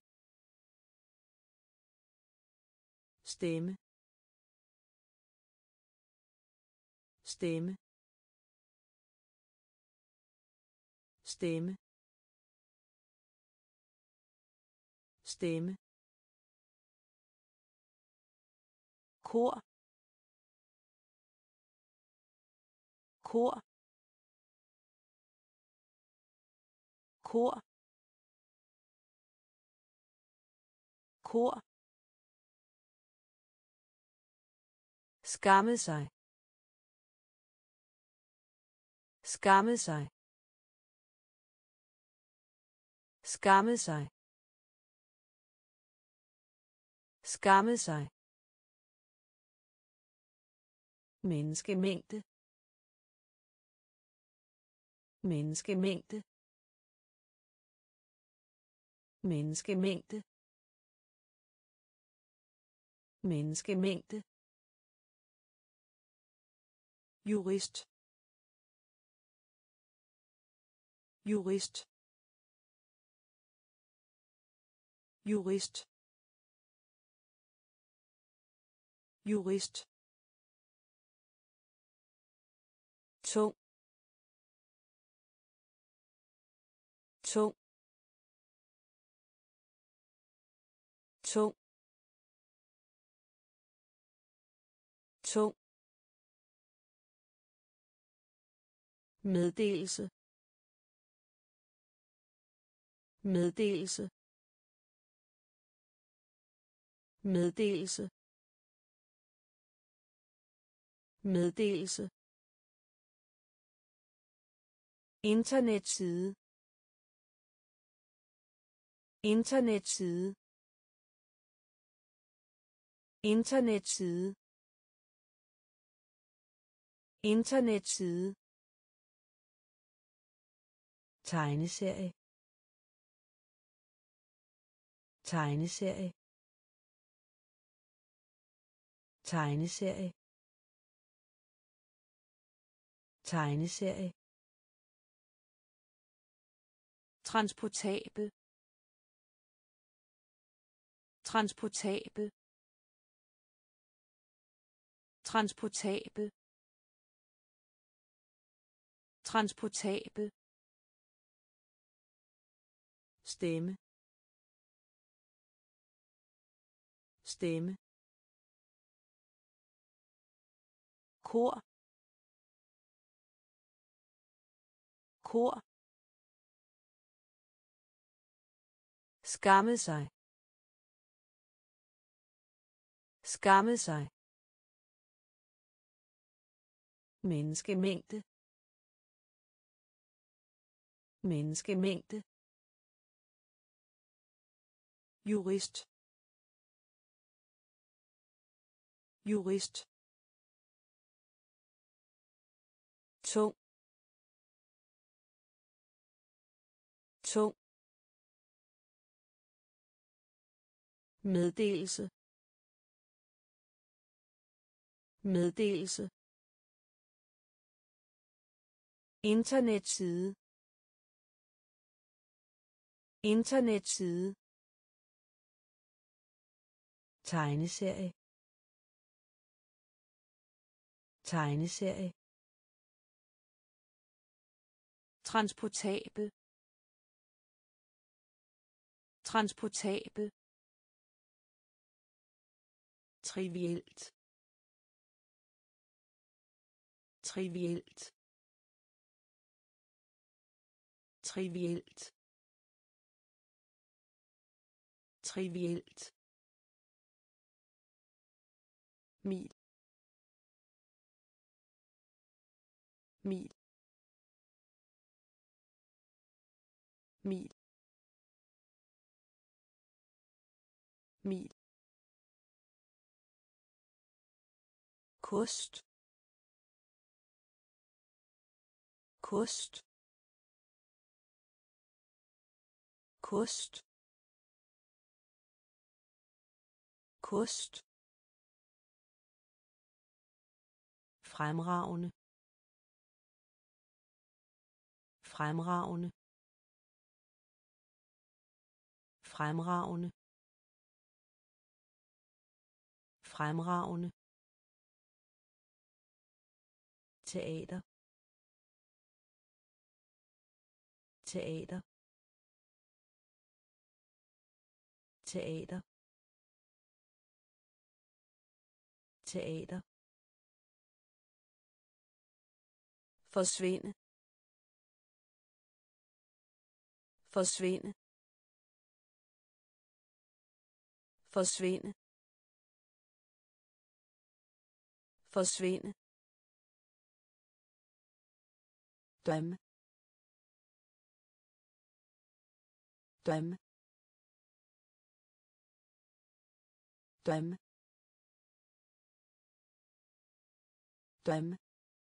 stemme, stemme, stemme, stemme, kor, kor, kor, kor, skamme sig, skamme sig, skamme sig, skamme sig, menneskemængde, menneskemængde, menneskemængde, menneskemængde, jurist, jurist, jurist, jurist, tung, tung, tung, tung, meddelelse, meddelelse, meddelelse, meddelelse, internetside, internetside, internetside internetside tegneserie tegneserie tegneserie tegneserie transportabel transportabel transportabel transportabel stemme stemme kor kor skamme sig skamme sig menneskemængde menneskemængde jurist jurist tung tung meddelelse meddelelse internetside internetside tegneserie tegneserie transportabel transportabel trivielt trivielt trivielt trivielt mil mil mil mil kost kost kost kost fremragende fremragende fremragende fremragende teater teater teater teater forsvinde forsvinde forsvinde forsvinde drømme drømme drømme drømme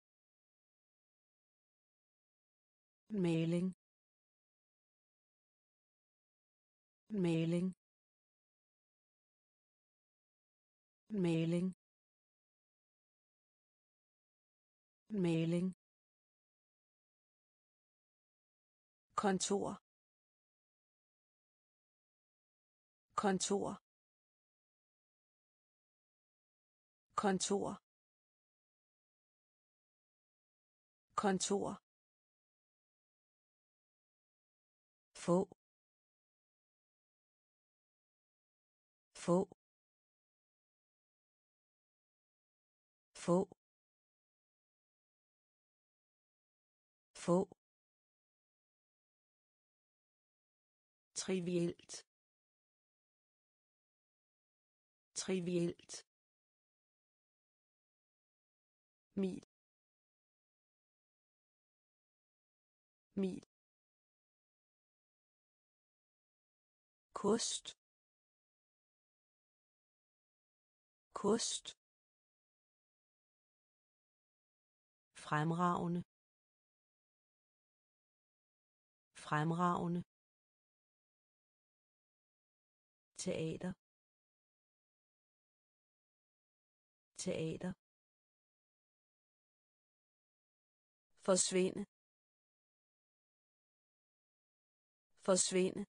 mailing mailing mailing mailing kontor kontor kontor kontor få få få få trivielt trivielt mil mil kost kost, fremragende, fremragende, teater, teater, forsvinde, forsvinde,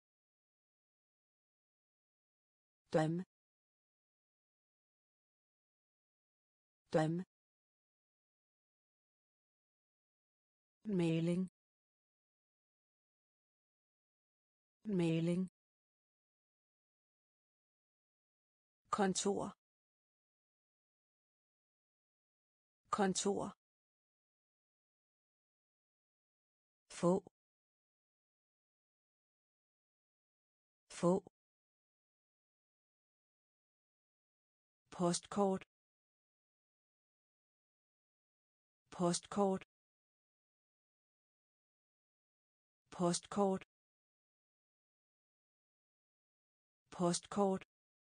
dømme, dømme, maling, maling, kontor, kontor, få, få, postkort, postkort, postkort, postkort,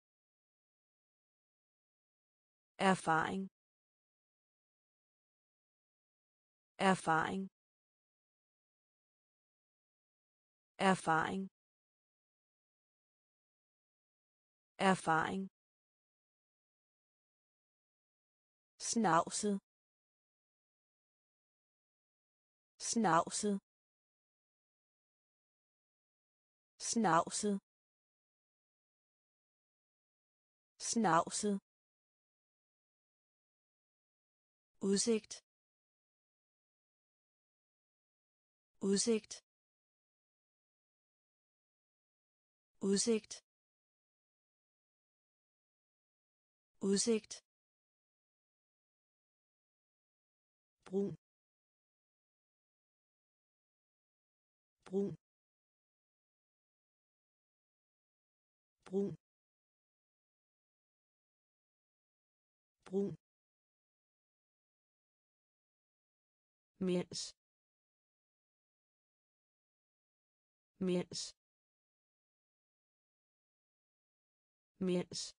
erfaring, erfaring, erfaring, erfaring, snavset, snavset, snavset, snavset, udsigt, udsigt, udsigt, udsigt, brun, brun, brun, brun, mens, mens, mens,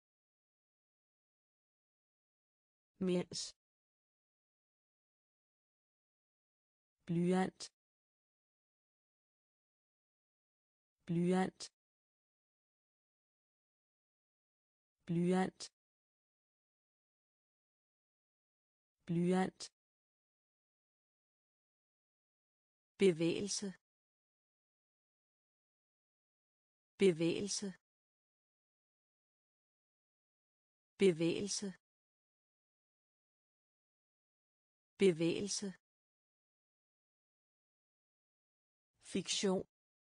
mens, blyant, blyant, blyant, blyant, bevægelse, bevægelse, bevægelse, bevægelse, fiktion,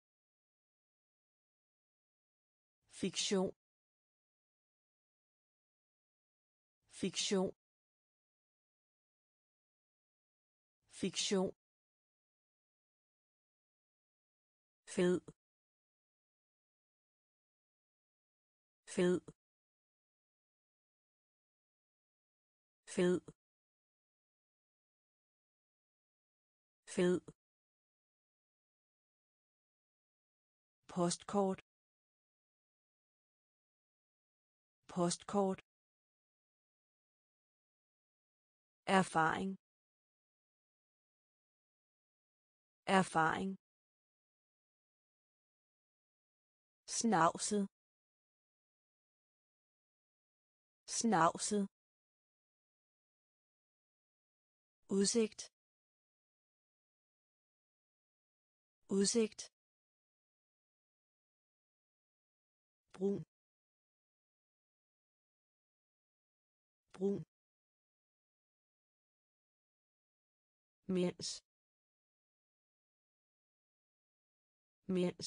fiktion, fiktion, fiktion, fed, fed, fed, fed, postkort, postkort, erfaring, erfaring, snavset, snavset, udsigt, udsigt, brun, brun, mens, mens,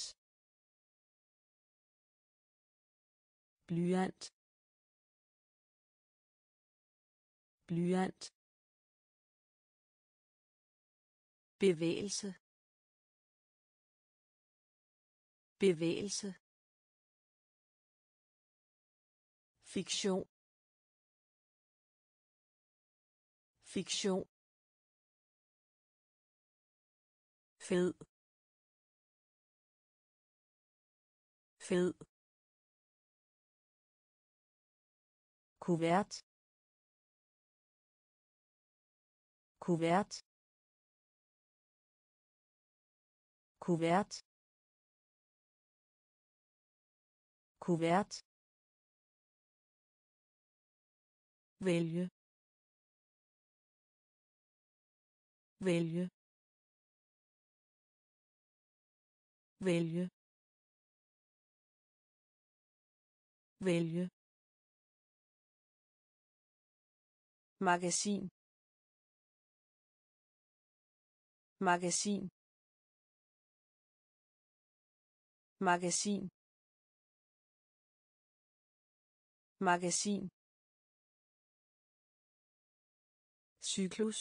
blyant, blyant, bevægelse, bevægelse, fiktion, fiktion, fed, fed, kuvert kuvert kuvert kuvert vælge vælge vælge vælge magasin magasin magasin magasin cyklus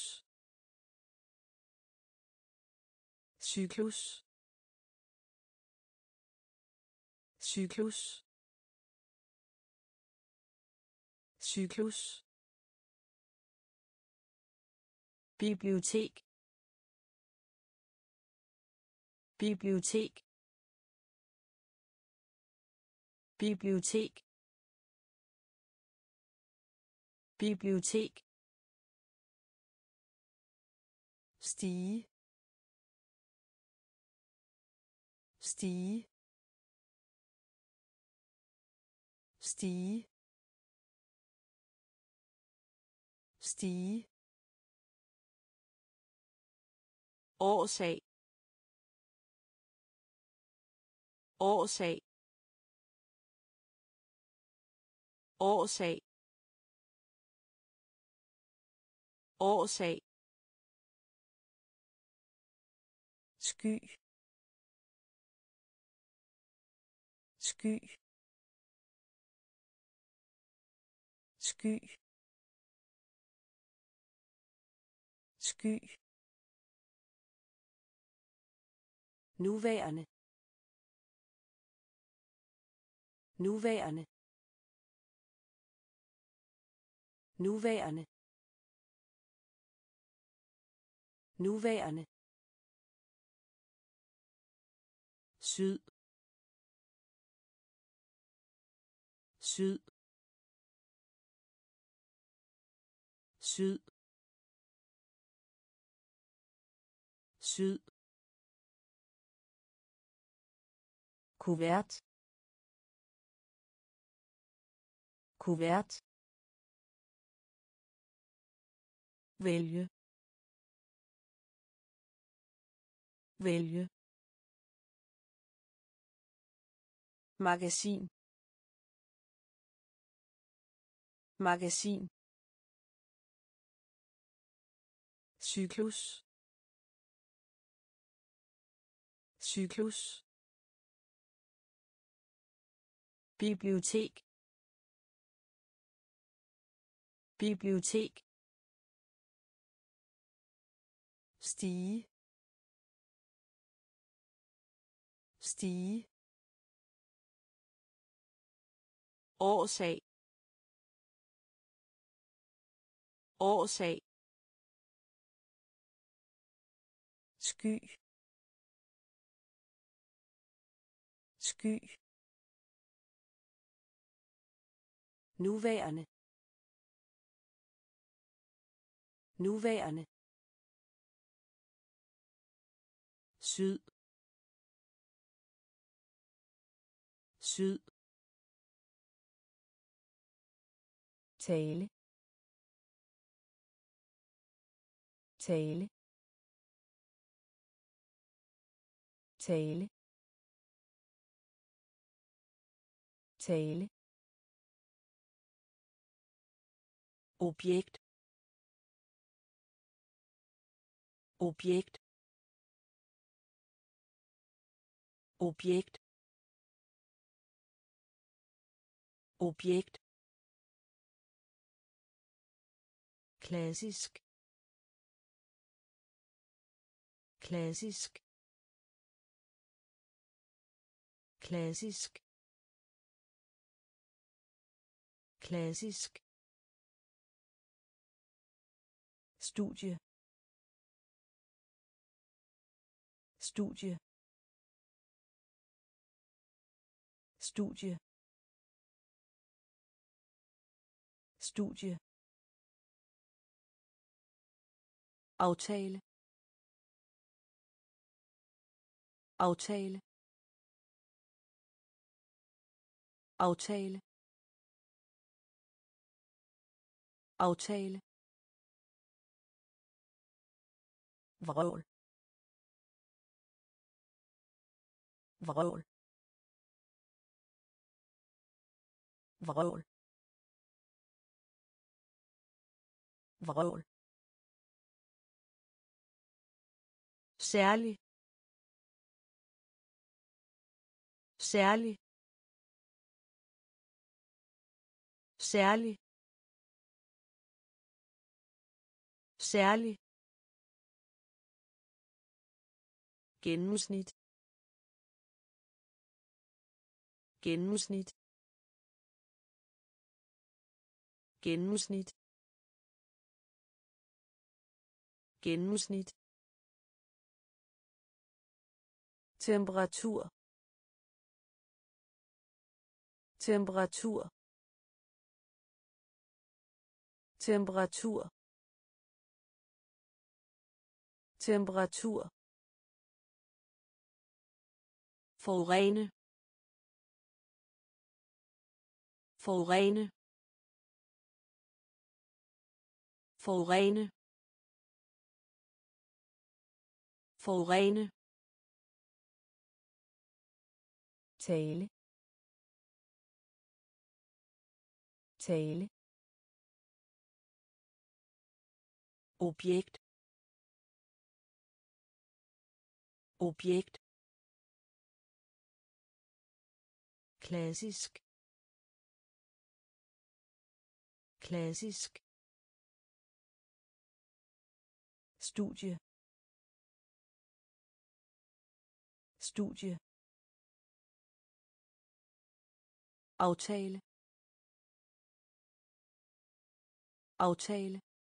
cyklus cyklus cyklus bibliotek bibliotek bibliotek bibliotek stige stige stige stige årsag årsag årsag årsag sky sky sky sky nuværende nuværende nuværende nuværende syd syd syd syd kuvert kuvert vælge vælge magasin magasin cyklus cyklus bibliotek bibliotek stige stige årsag årsag sky sky nuværende nuværende syd syd tale tale tale tale objekt objekt objekt objekt klassisk klassisk klassisk klassisk studie studie studie studie, aftale, aftale, aftale, aftale, vrøvl, vrøvl, vrøvl, vrøvl, særlig, særlig, særlig, særlig, gennemsnit, gennemsnit, gennemsnit, gennemsnit, temperatur, temperatur, temperatur, temperatur, forurene, forurene, forurene, forurene, tale, tale, objekt, objekt, klassisk, klassisk, studie, studie, aftale, aftale,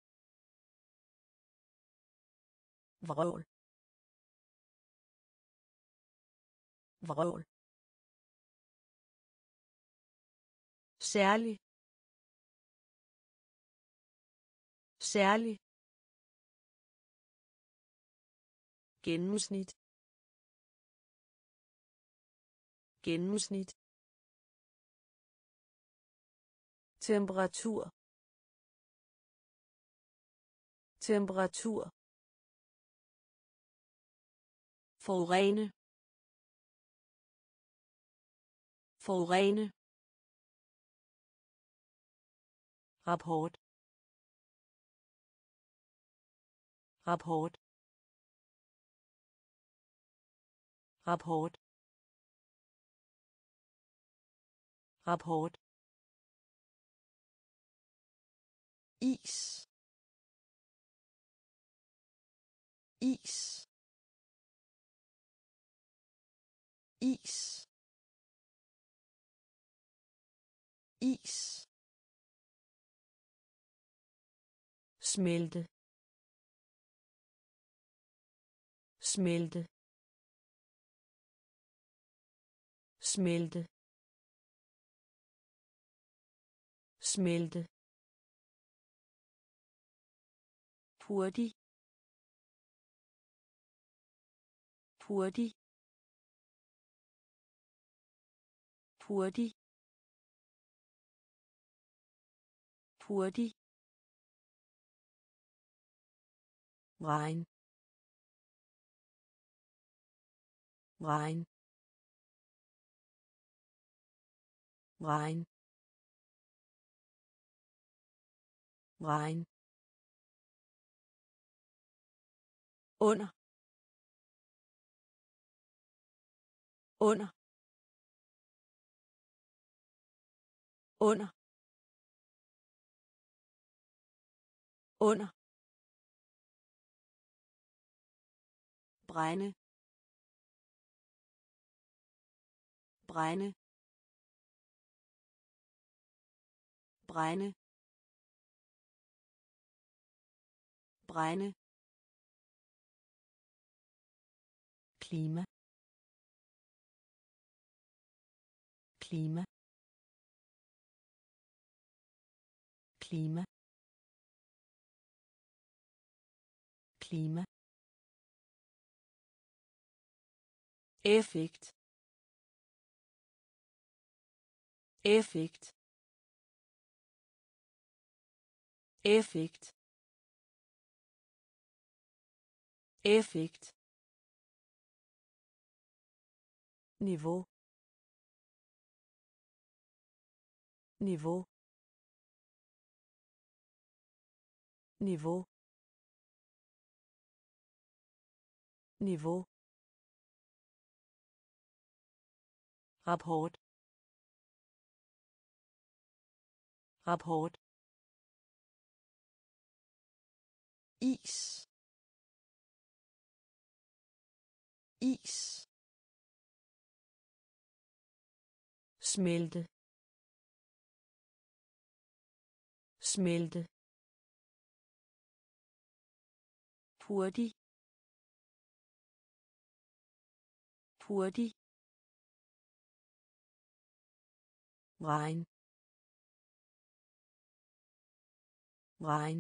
vrøvl, vrøvl, særlig, særlig, gennemsnit, gennemsnit, temperatur, temperatur, forurene, forurene, rapport, rapport, rapport, rapport, is, is, is, is, smelte, smelte, smelte, smelte, hurtig, hurtig, hurtig, hurtig, regn, regn, regn, regn, under, under, under, under, brænde, brænde, brænde, brænde, klima, klima, klima, klima, effekt, effekt, effekt, effekt, niveau, niveau, niveau, niveau, rapport, rapport, is, is, smelte, smelte, hurtig, hurtig, regn, regn,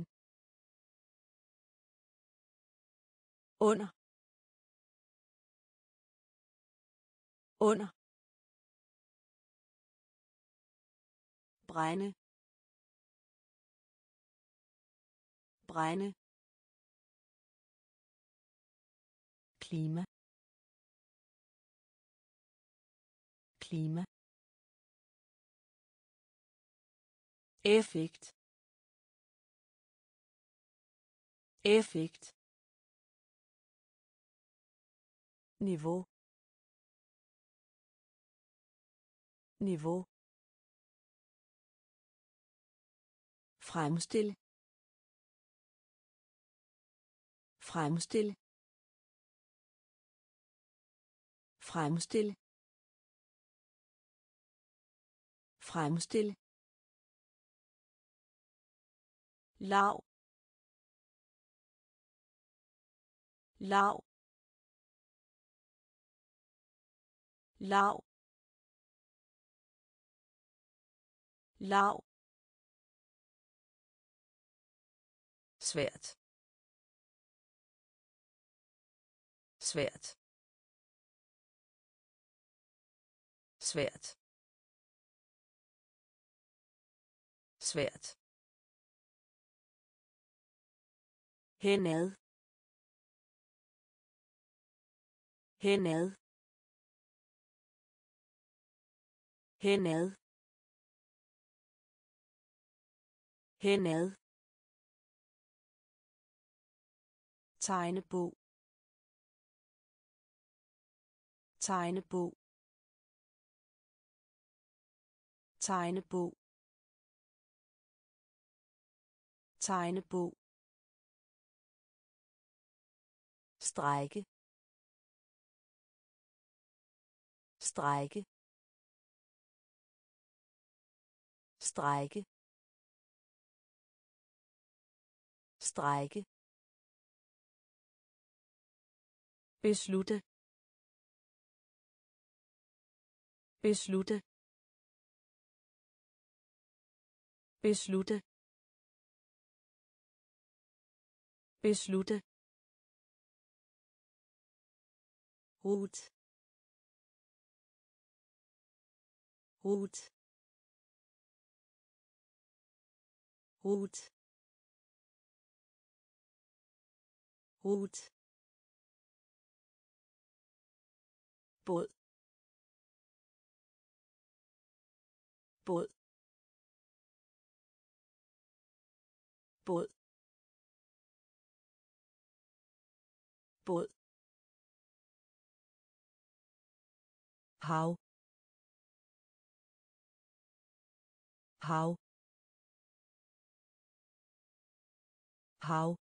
under, under, brænde, brænde, klima, klima, effekt, effekt, niveau, niveau, fremstille, fremstille, fremstille, fremstille, lav, lav, lav, lav, svært, svært, svært, svært, henad, henad, henad, henad, tegnebog, tegnebog, tegnebog, tegnebog, strejke, strejke, strejke, strejke, beslutte, beslutte, beslutte, beslutte, rut, rut, rut, rut, båd, båd, båd, båd, hav, hav, hav,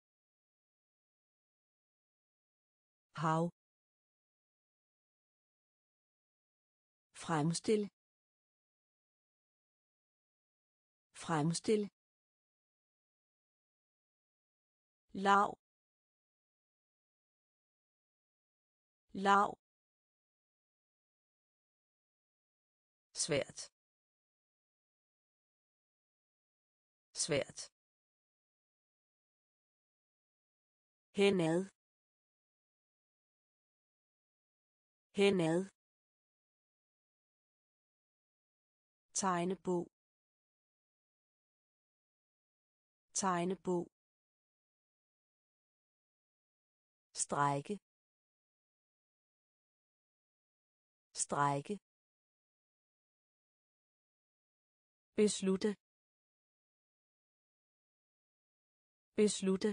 hav, fremstille, fremstille, lav, lav, svært, svært, henad, henad, tegnebog, tegnebog, strække, strække, beslutte, beslutte,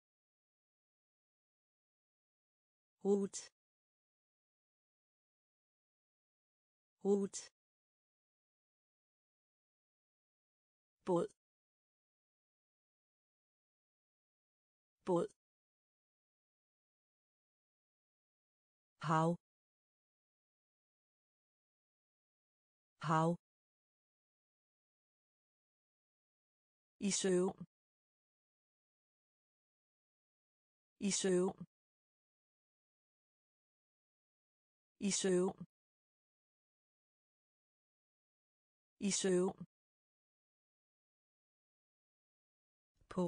rut, rut, båd, båd, hav, hav, i søvn, i søvn, i søvn, i søvn, på,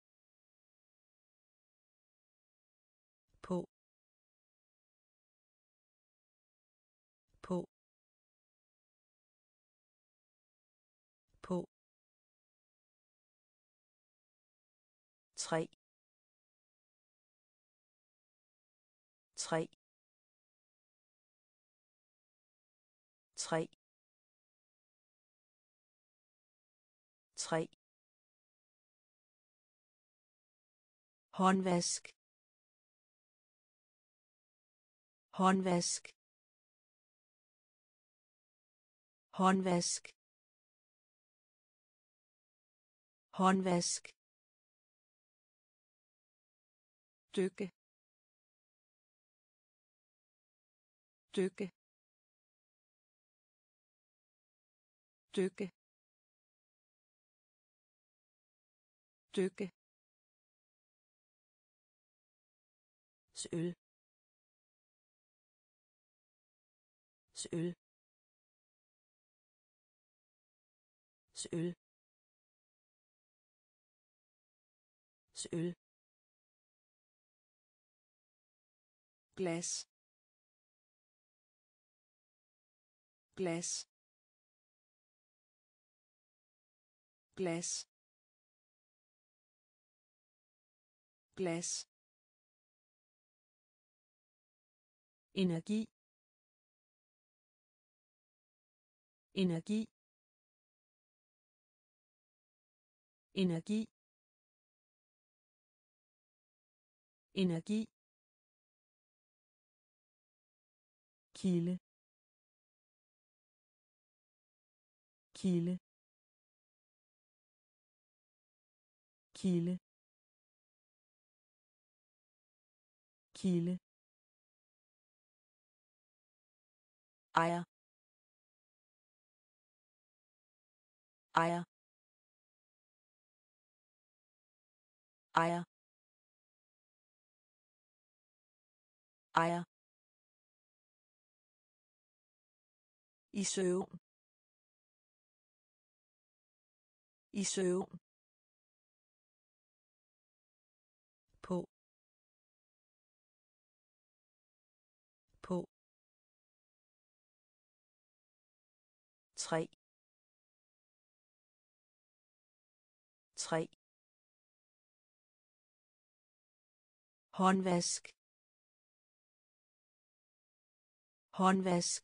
på, på, på, 3, 3, 3, 3, håndvask, håndvask, håndvask, håndvask, dykke, dykke, dykke, dykke, søl, søl, søl, søl, glas, glas, glas, glas, energi, energi, energi, energi, kilde, kilde, kilde, kilde, ejer, ejer, ejer, ejer, i søvn, i søvn, på, på, 3, 3, håndvask, håndvask,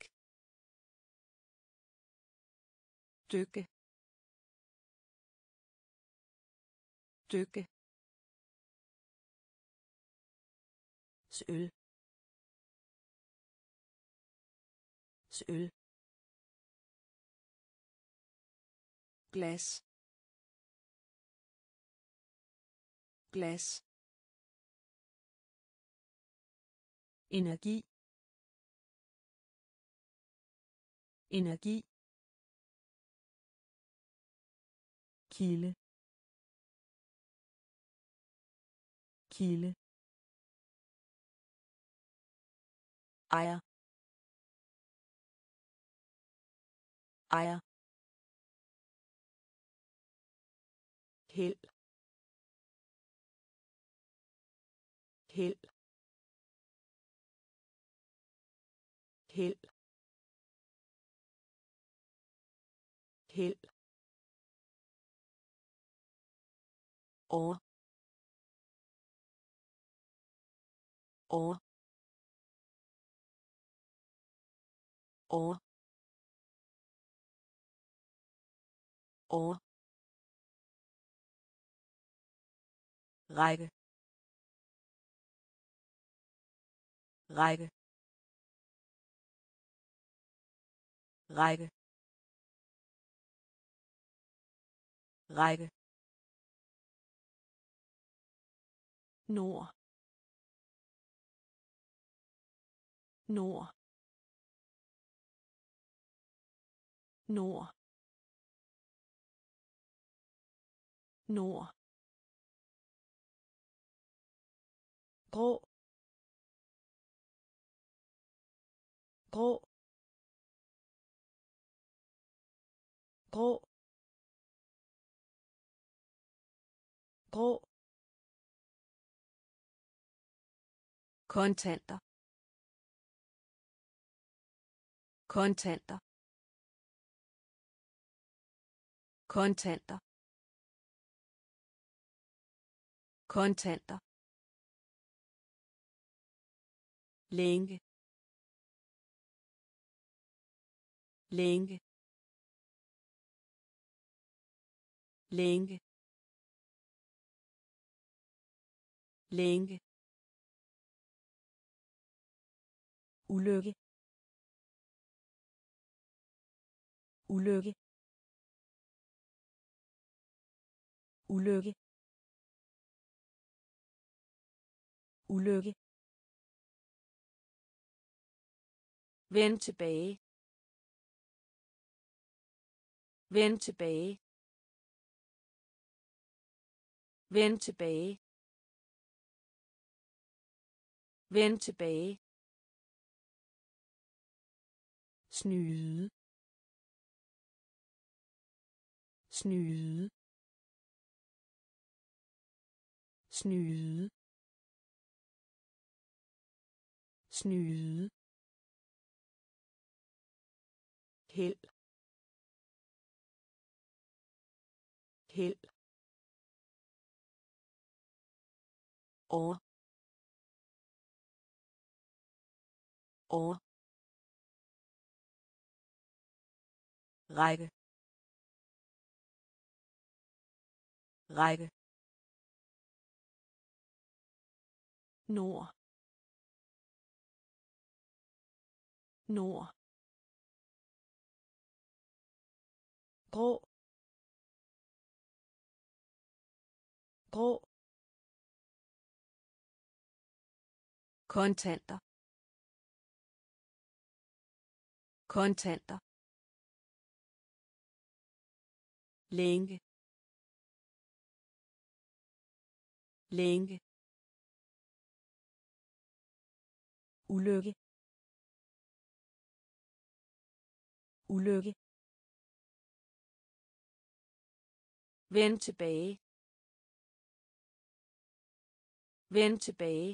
dykke, dykke, søl, søl, glas, glas, energi, energi, kilde, kilde, ejer, ejer, held held held held og og og og række række række række nord nord nord nord grå grå grå grå kontanter kontanter kontanter kontanter længe længe længe længe ulykke ulykke ulykke ulykke vend tilbage vend tilbage vend tilbage vend tilbage snyde snyde snyde snyde held held og række række nord nord grå grå kontanter kontanter længe længe ulykke ulykke vend tilbage vend tilbage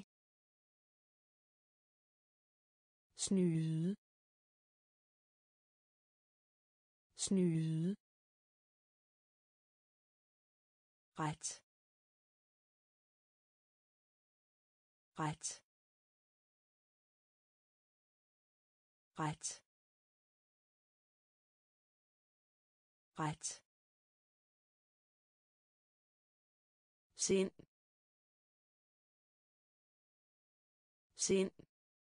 snyde snyde ret ret ret ret sind sind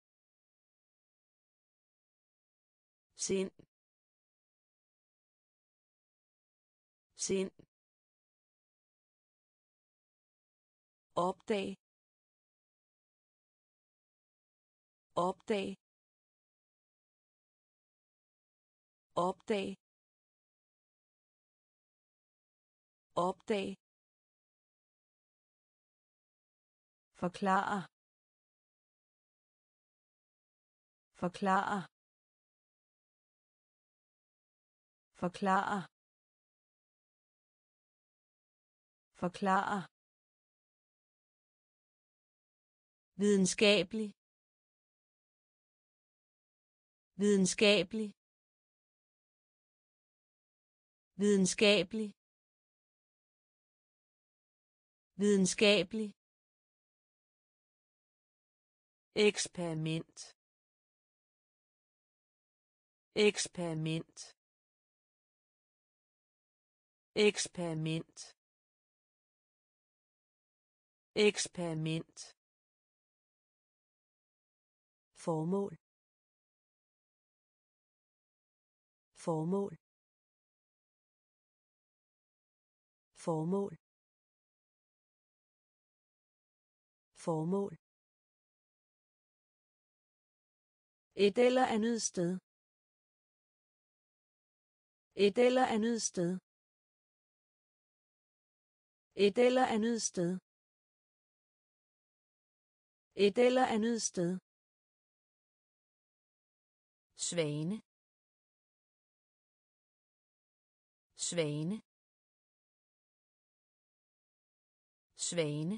sind sind opdag opdag opdag opdag forklare forklare forklare Forklare. Videnskabelig. Videnskabelig. Videnskabelig. Videnskabelig. Eksperiment. Eksperiment. Eksperiment. Eksperiment. Formål. Formål. Formål. Formål. Et eller andet sted. Et eller andet sted. Et eller andet sted. Et eller andet sted. Svane. Svane. Svane.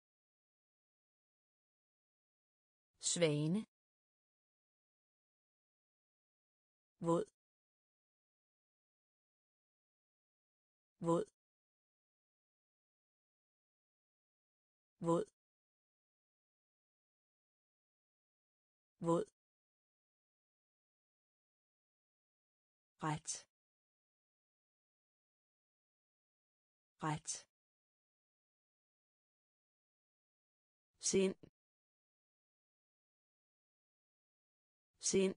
Svane. Våd. Våd. Våd. Våd. Ret. Ret. Sind. Sind.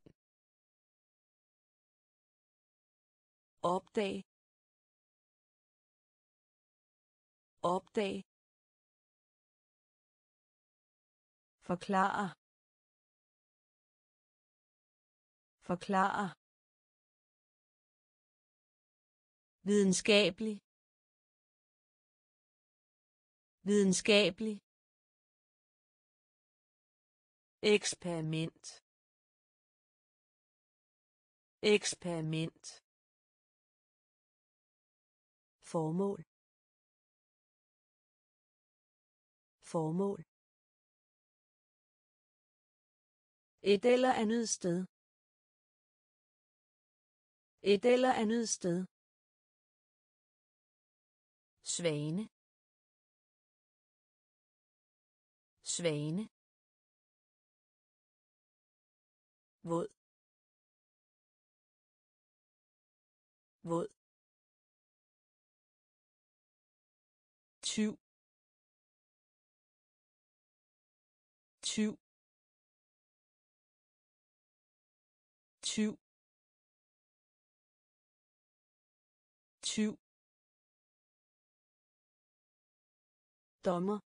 Opdag. Opdag. Forklare. Forklare. Videnskabelig. Videnskabelig. Eksperiment. Eksperiment. Formål. Formål. Et eller andet sted. Et eller andet sted. Svane. Svane. Våd. Våd. Tyv. Tyv. Tyv. Tyv. Dommer.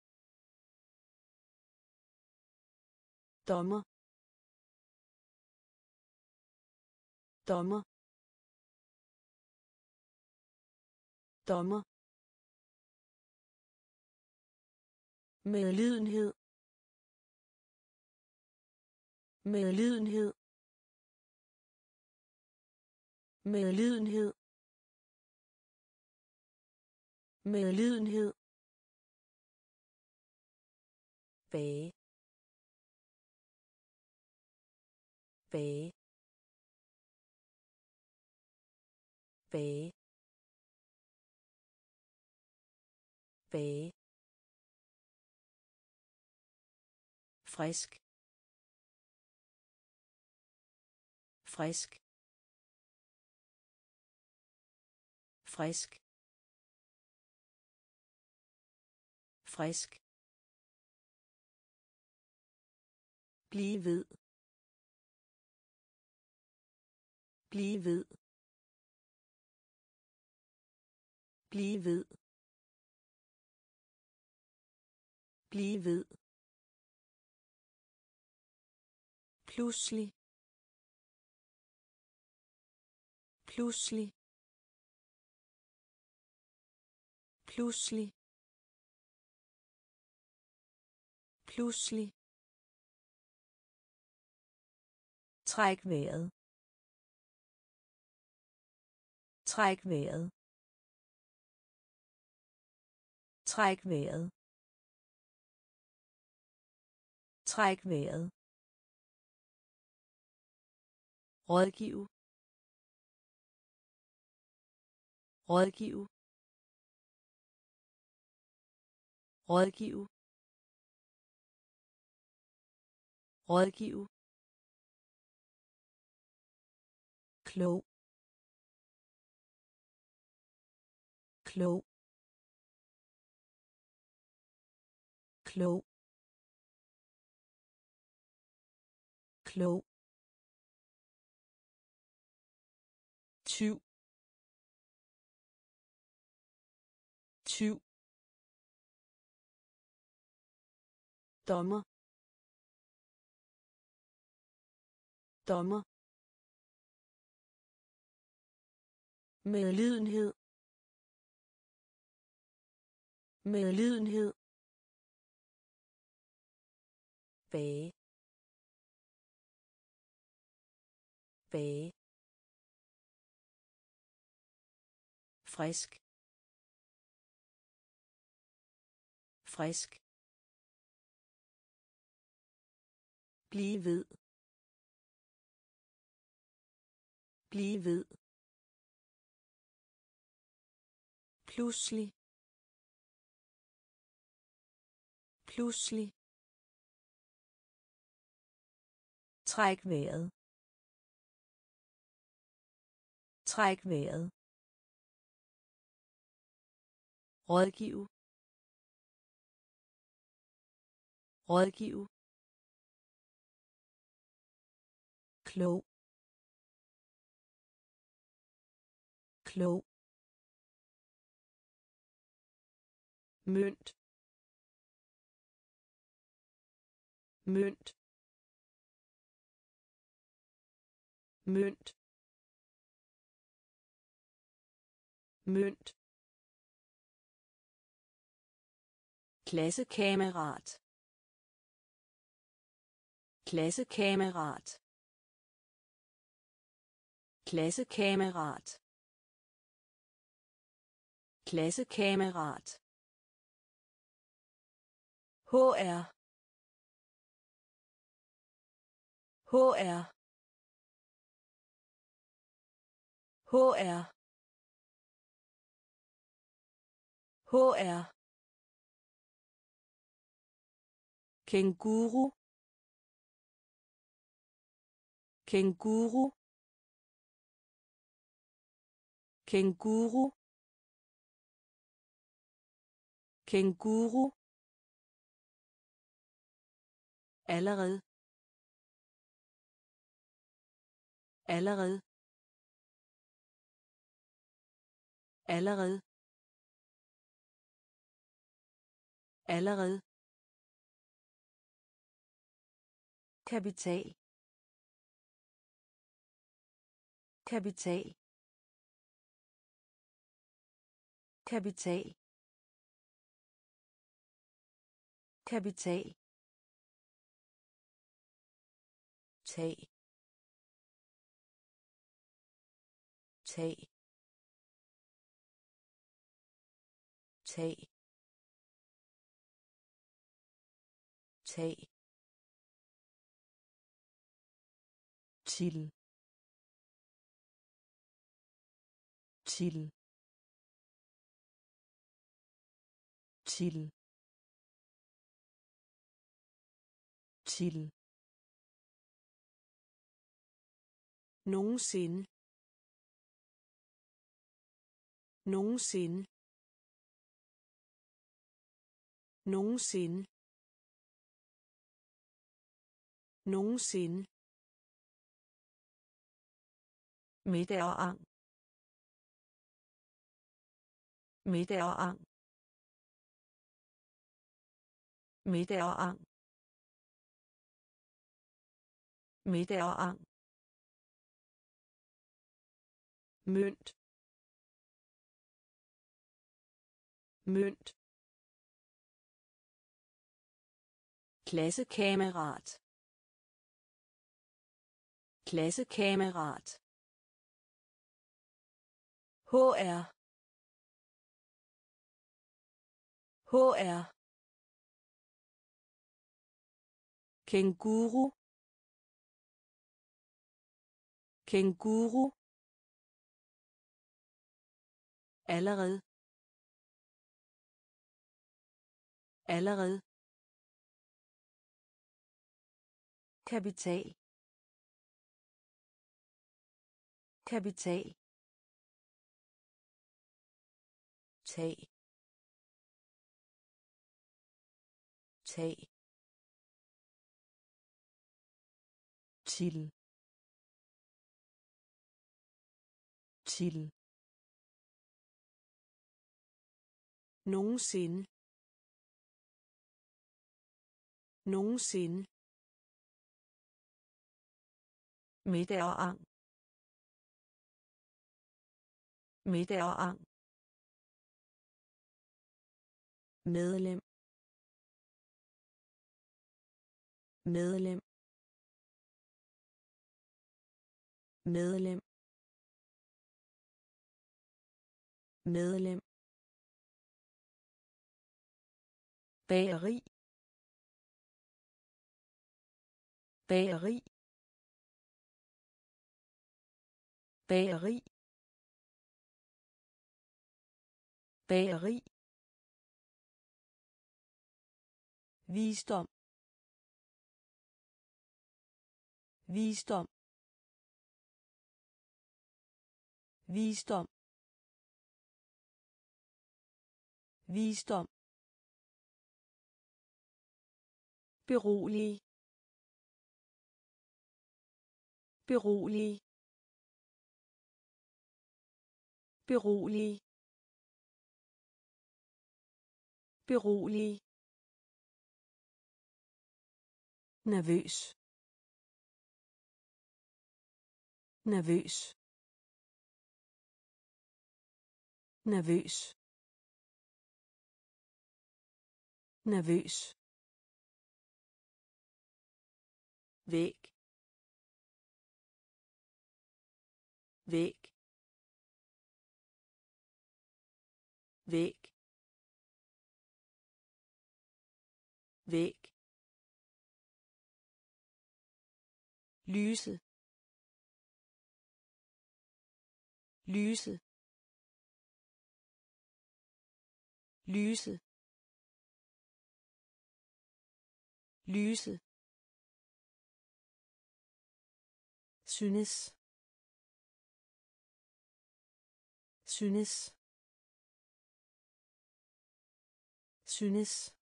Dommer. Dommer. Dommer. Medlidenhed. Medlidenhed. Medlidenhed. Medlidenhed. Bage. Bage. Bage. Bage. Frisk. Frisk. Frisk. Frisk. Bliv ved. Bliv ved. Bliv ved. Bliv ved. Pludselig. Pludselig. Pludselig. Pludselig. Træk vejret. Træk vejret. Træk vejret. Træk vejret. Rådgive. Rådgive. Rådgive. Rådgive. Klog. Klog. Klog. Klog. Tyv. Tyv. Dommer. Dommer. Medlidenhed. Medlidenhed. Bage. Bage. Frisk. Frisk. Bliv ved. Bliv ved. Pludselig. Pludselig. Træk vejret. Træk vejret. Rådgive. Rådgive. Klog. Klog. Mønt. Mønt. Mønt. Mønt. Klassekammerat. Klassekammerat. Klassekammerat. Klassekammerat. HR. HR. HR. HR. Kænguru. Kænguru. Kænguru. Kænguru. Allerede. Allerede. Allerede. Allerede. Kapital. Kapital. Kapital. Kapital. Tag. Tag. Tag. Tag. Til. Til. Til. Til. Nogensinde. Nogensinde. Nogensinde. Nogensinde. Middag og ang. Middag og ang. Middag og ang. Middag og ang. Mønt. Mønt. Klassekammerat. Klassekammerat. HR. HR. Kænguru. Kænguru. Allerede. Allerede. Kapital. Kapital. Tag. Tag. Til. Til. Nogensinde. Nogensinde. Middag og ang. Middag og ang. Medlem. Medlem. Medlem. Medlem. Bageri. Bageri. Bageri. Bageri. Visdom. Visdom. Visdom. Visdom. Berolig. Berolig. Berolig. Berolig. Nervøs. Nervøs. Nervøs. Nervøs. Væg. Væg. Væg. Væg. Lyse. Lyse. Lyse. Lyse. Synes. Synes. Synes.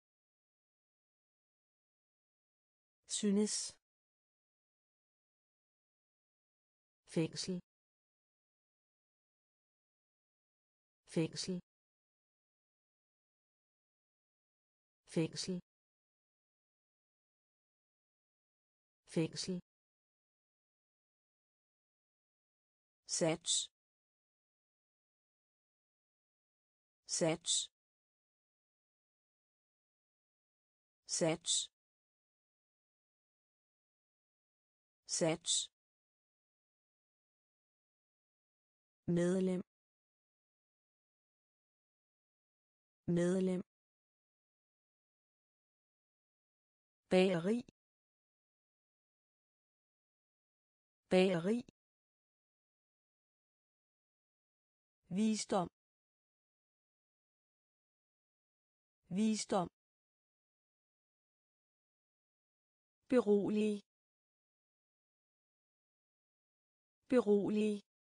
Synes. Fængsel. Fængsel. Fængsel. Fængsel. Sats. Sats. Sats. Sats. Medlem. Medlem. Bageri. Bageri. Visdom. Visdom. Berolig. Berolig.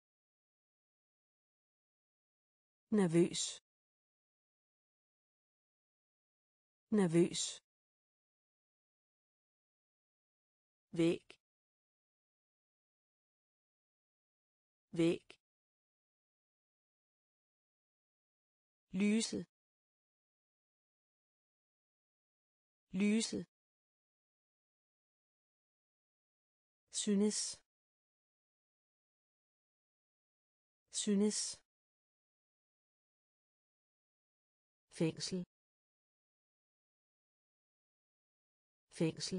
Nervøs. Nervøs. Væg. Væg. Lyse. Lyse. Synes. Synes. Fængsel. Fængsel.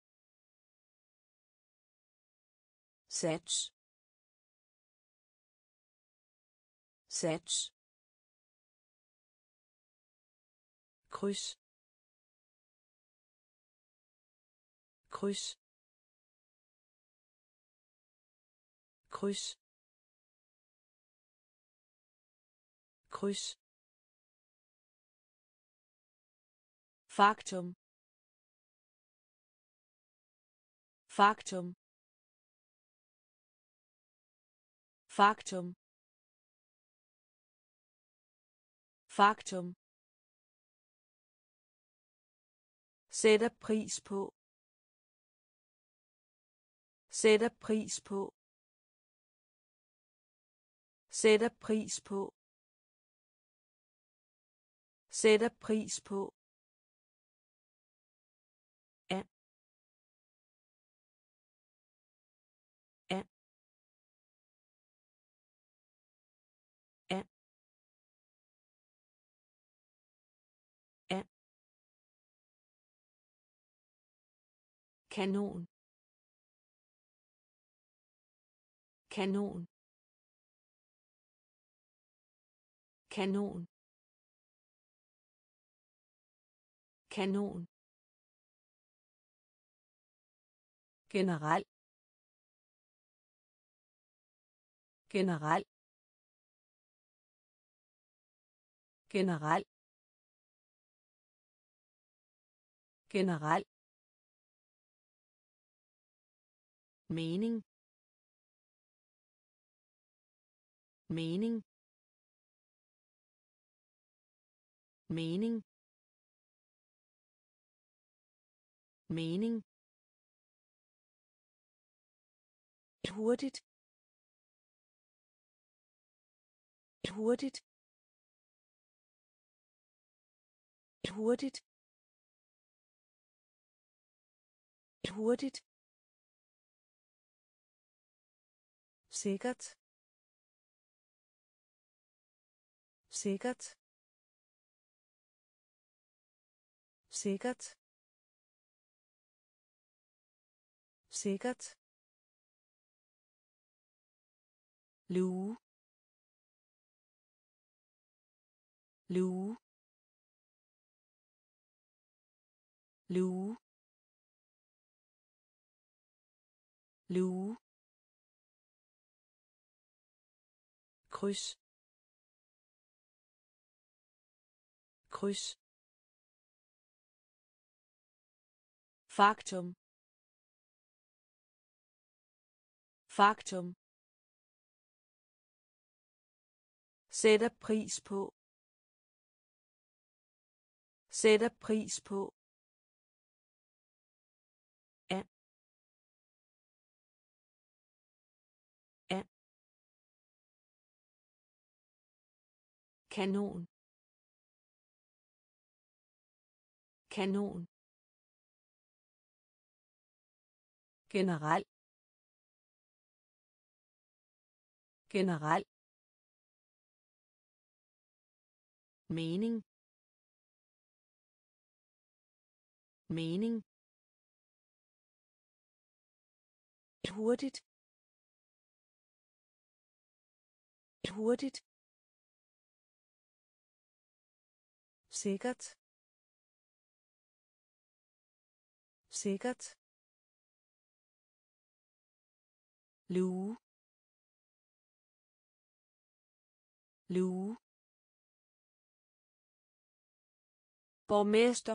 Sats. Sats. kryds, kryds, kryds, kryds. Faktum. Faktum. Faktum. Faktum. Sætter pris på. Sætter pris på. Sætter pris på. Sætter pris på. An. An. An. An. Kanon. Kanon. Kanon. Kanon. General. General. General. General. Mening. Mening. Mening. Mening. Hurtigt. Hurtigt. Hurtigt. Hurtigt. Sikkert. Sikkert. Sikkert. Sikkert. Luge. Luge. Luge. Luge. Kryds. Kryds. Faktum. Faktum. Sætter pris på. Sætter pris på. An. An. Kanon. Kanon. General. General. Mening. Mening. Hurtigt. Hurtigt. Sikkert. Sikkert. Luge. Luge. Borgmester.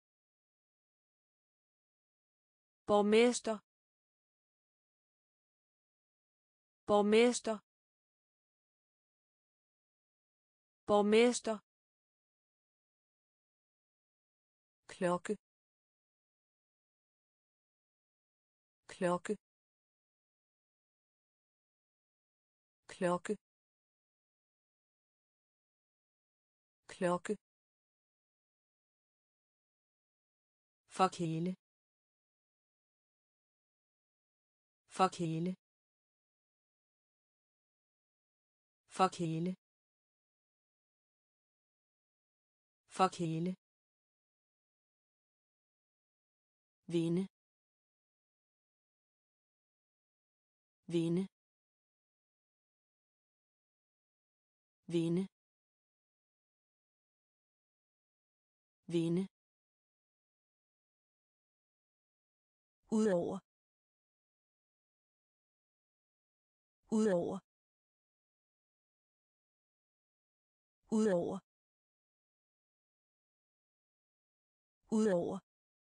Borgmester. Borgmester. Borgmester. Klokke. Klokke. Klokke. Klokke. Forkæle. Forkæle. Forkæle. Forkæle. Vinde. Vinde. Vinde. vinde, udover, udover, udover, udover,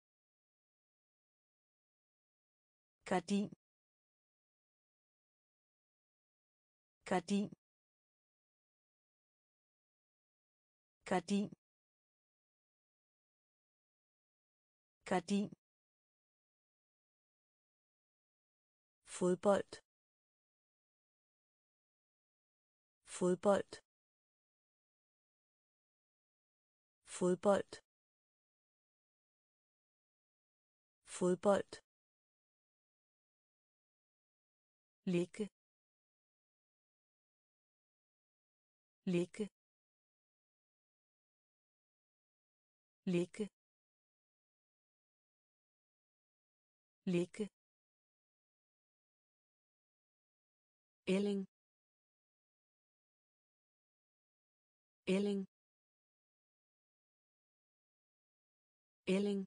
gardin, gardin, gardin, gardin, fodbold, fodbold, fodbold, fodbold, ligge, ligge, ligge, ligge, ælling, ælling, ælling,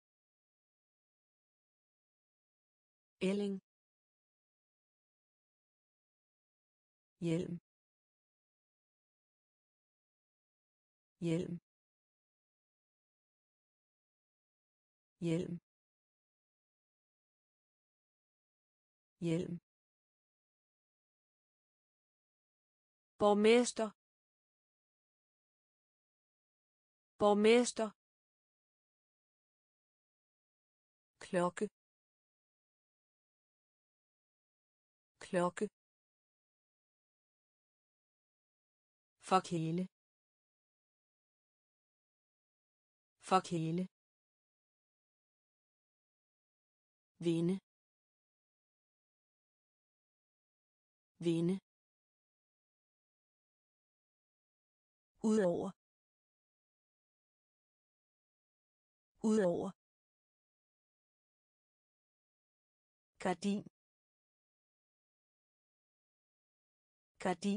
ælling, hjelm, hjelm, hjelm, hjelm, borgmester, borgmester, klokke, klokke, forkæle, forkæle, vinde, vinde, udover, udover, gardin, gardin,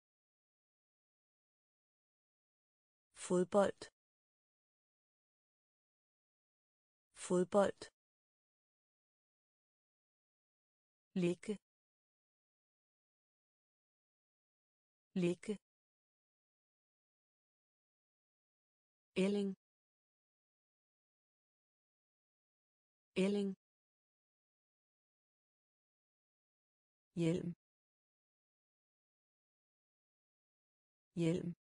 fodbold, fodbold, ligge, ligge, ælling, ælling, hjelm, hjelm,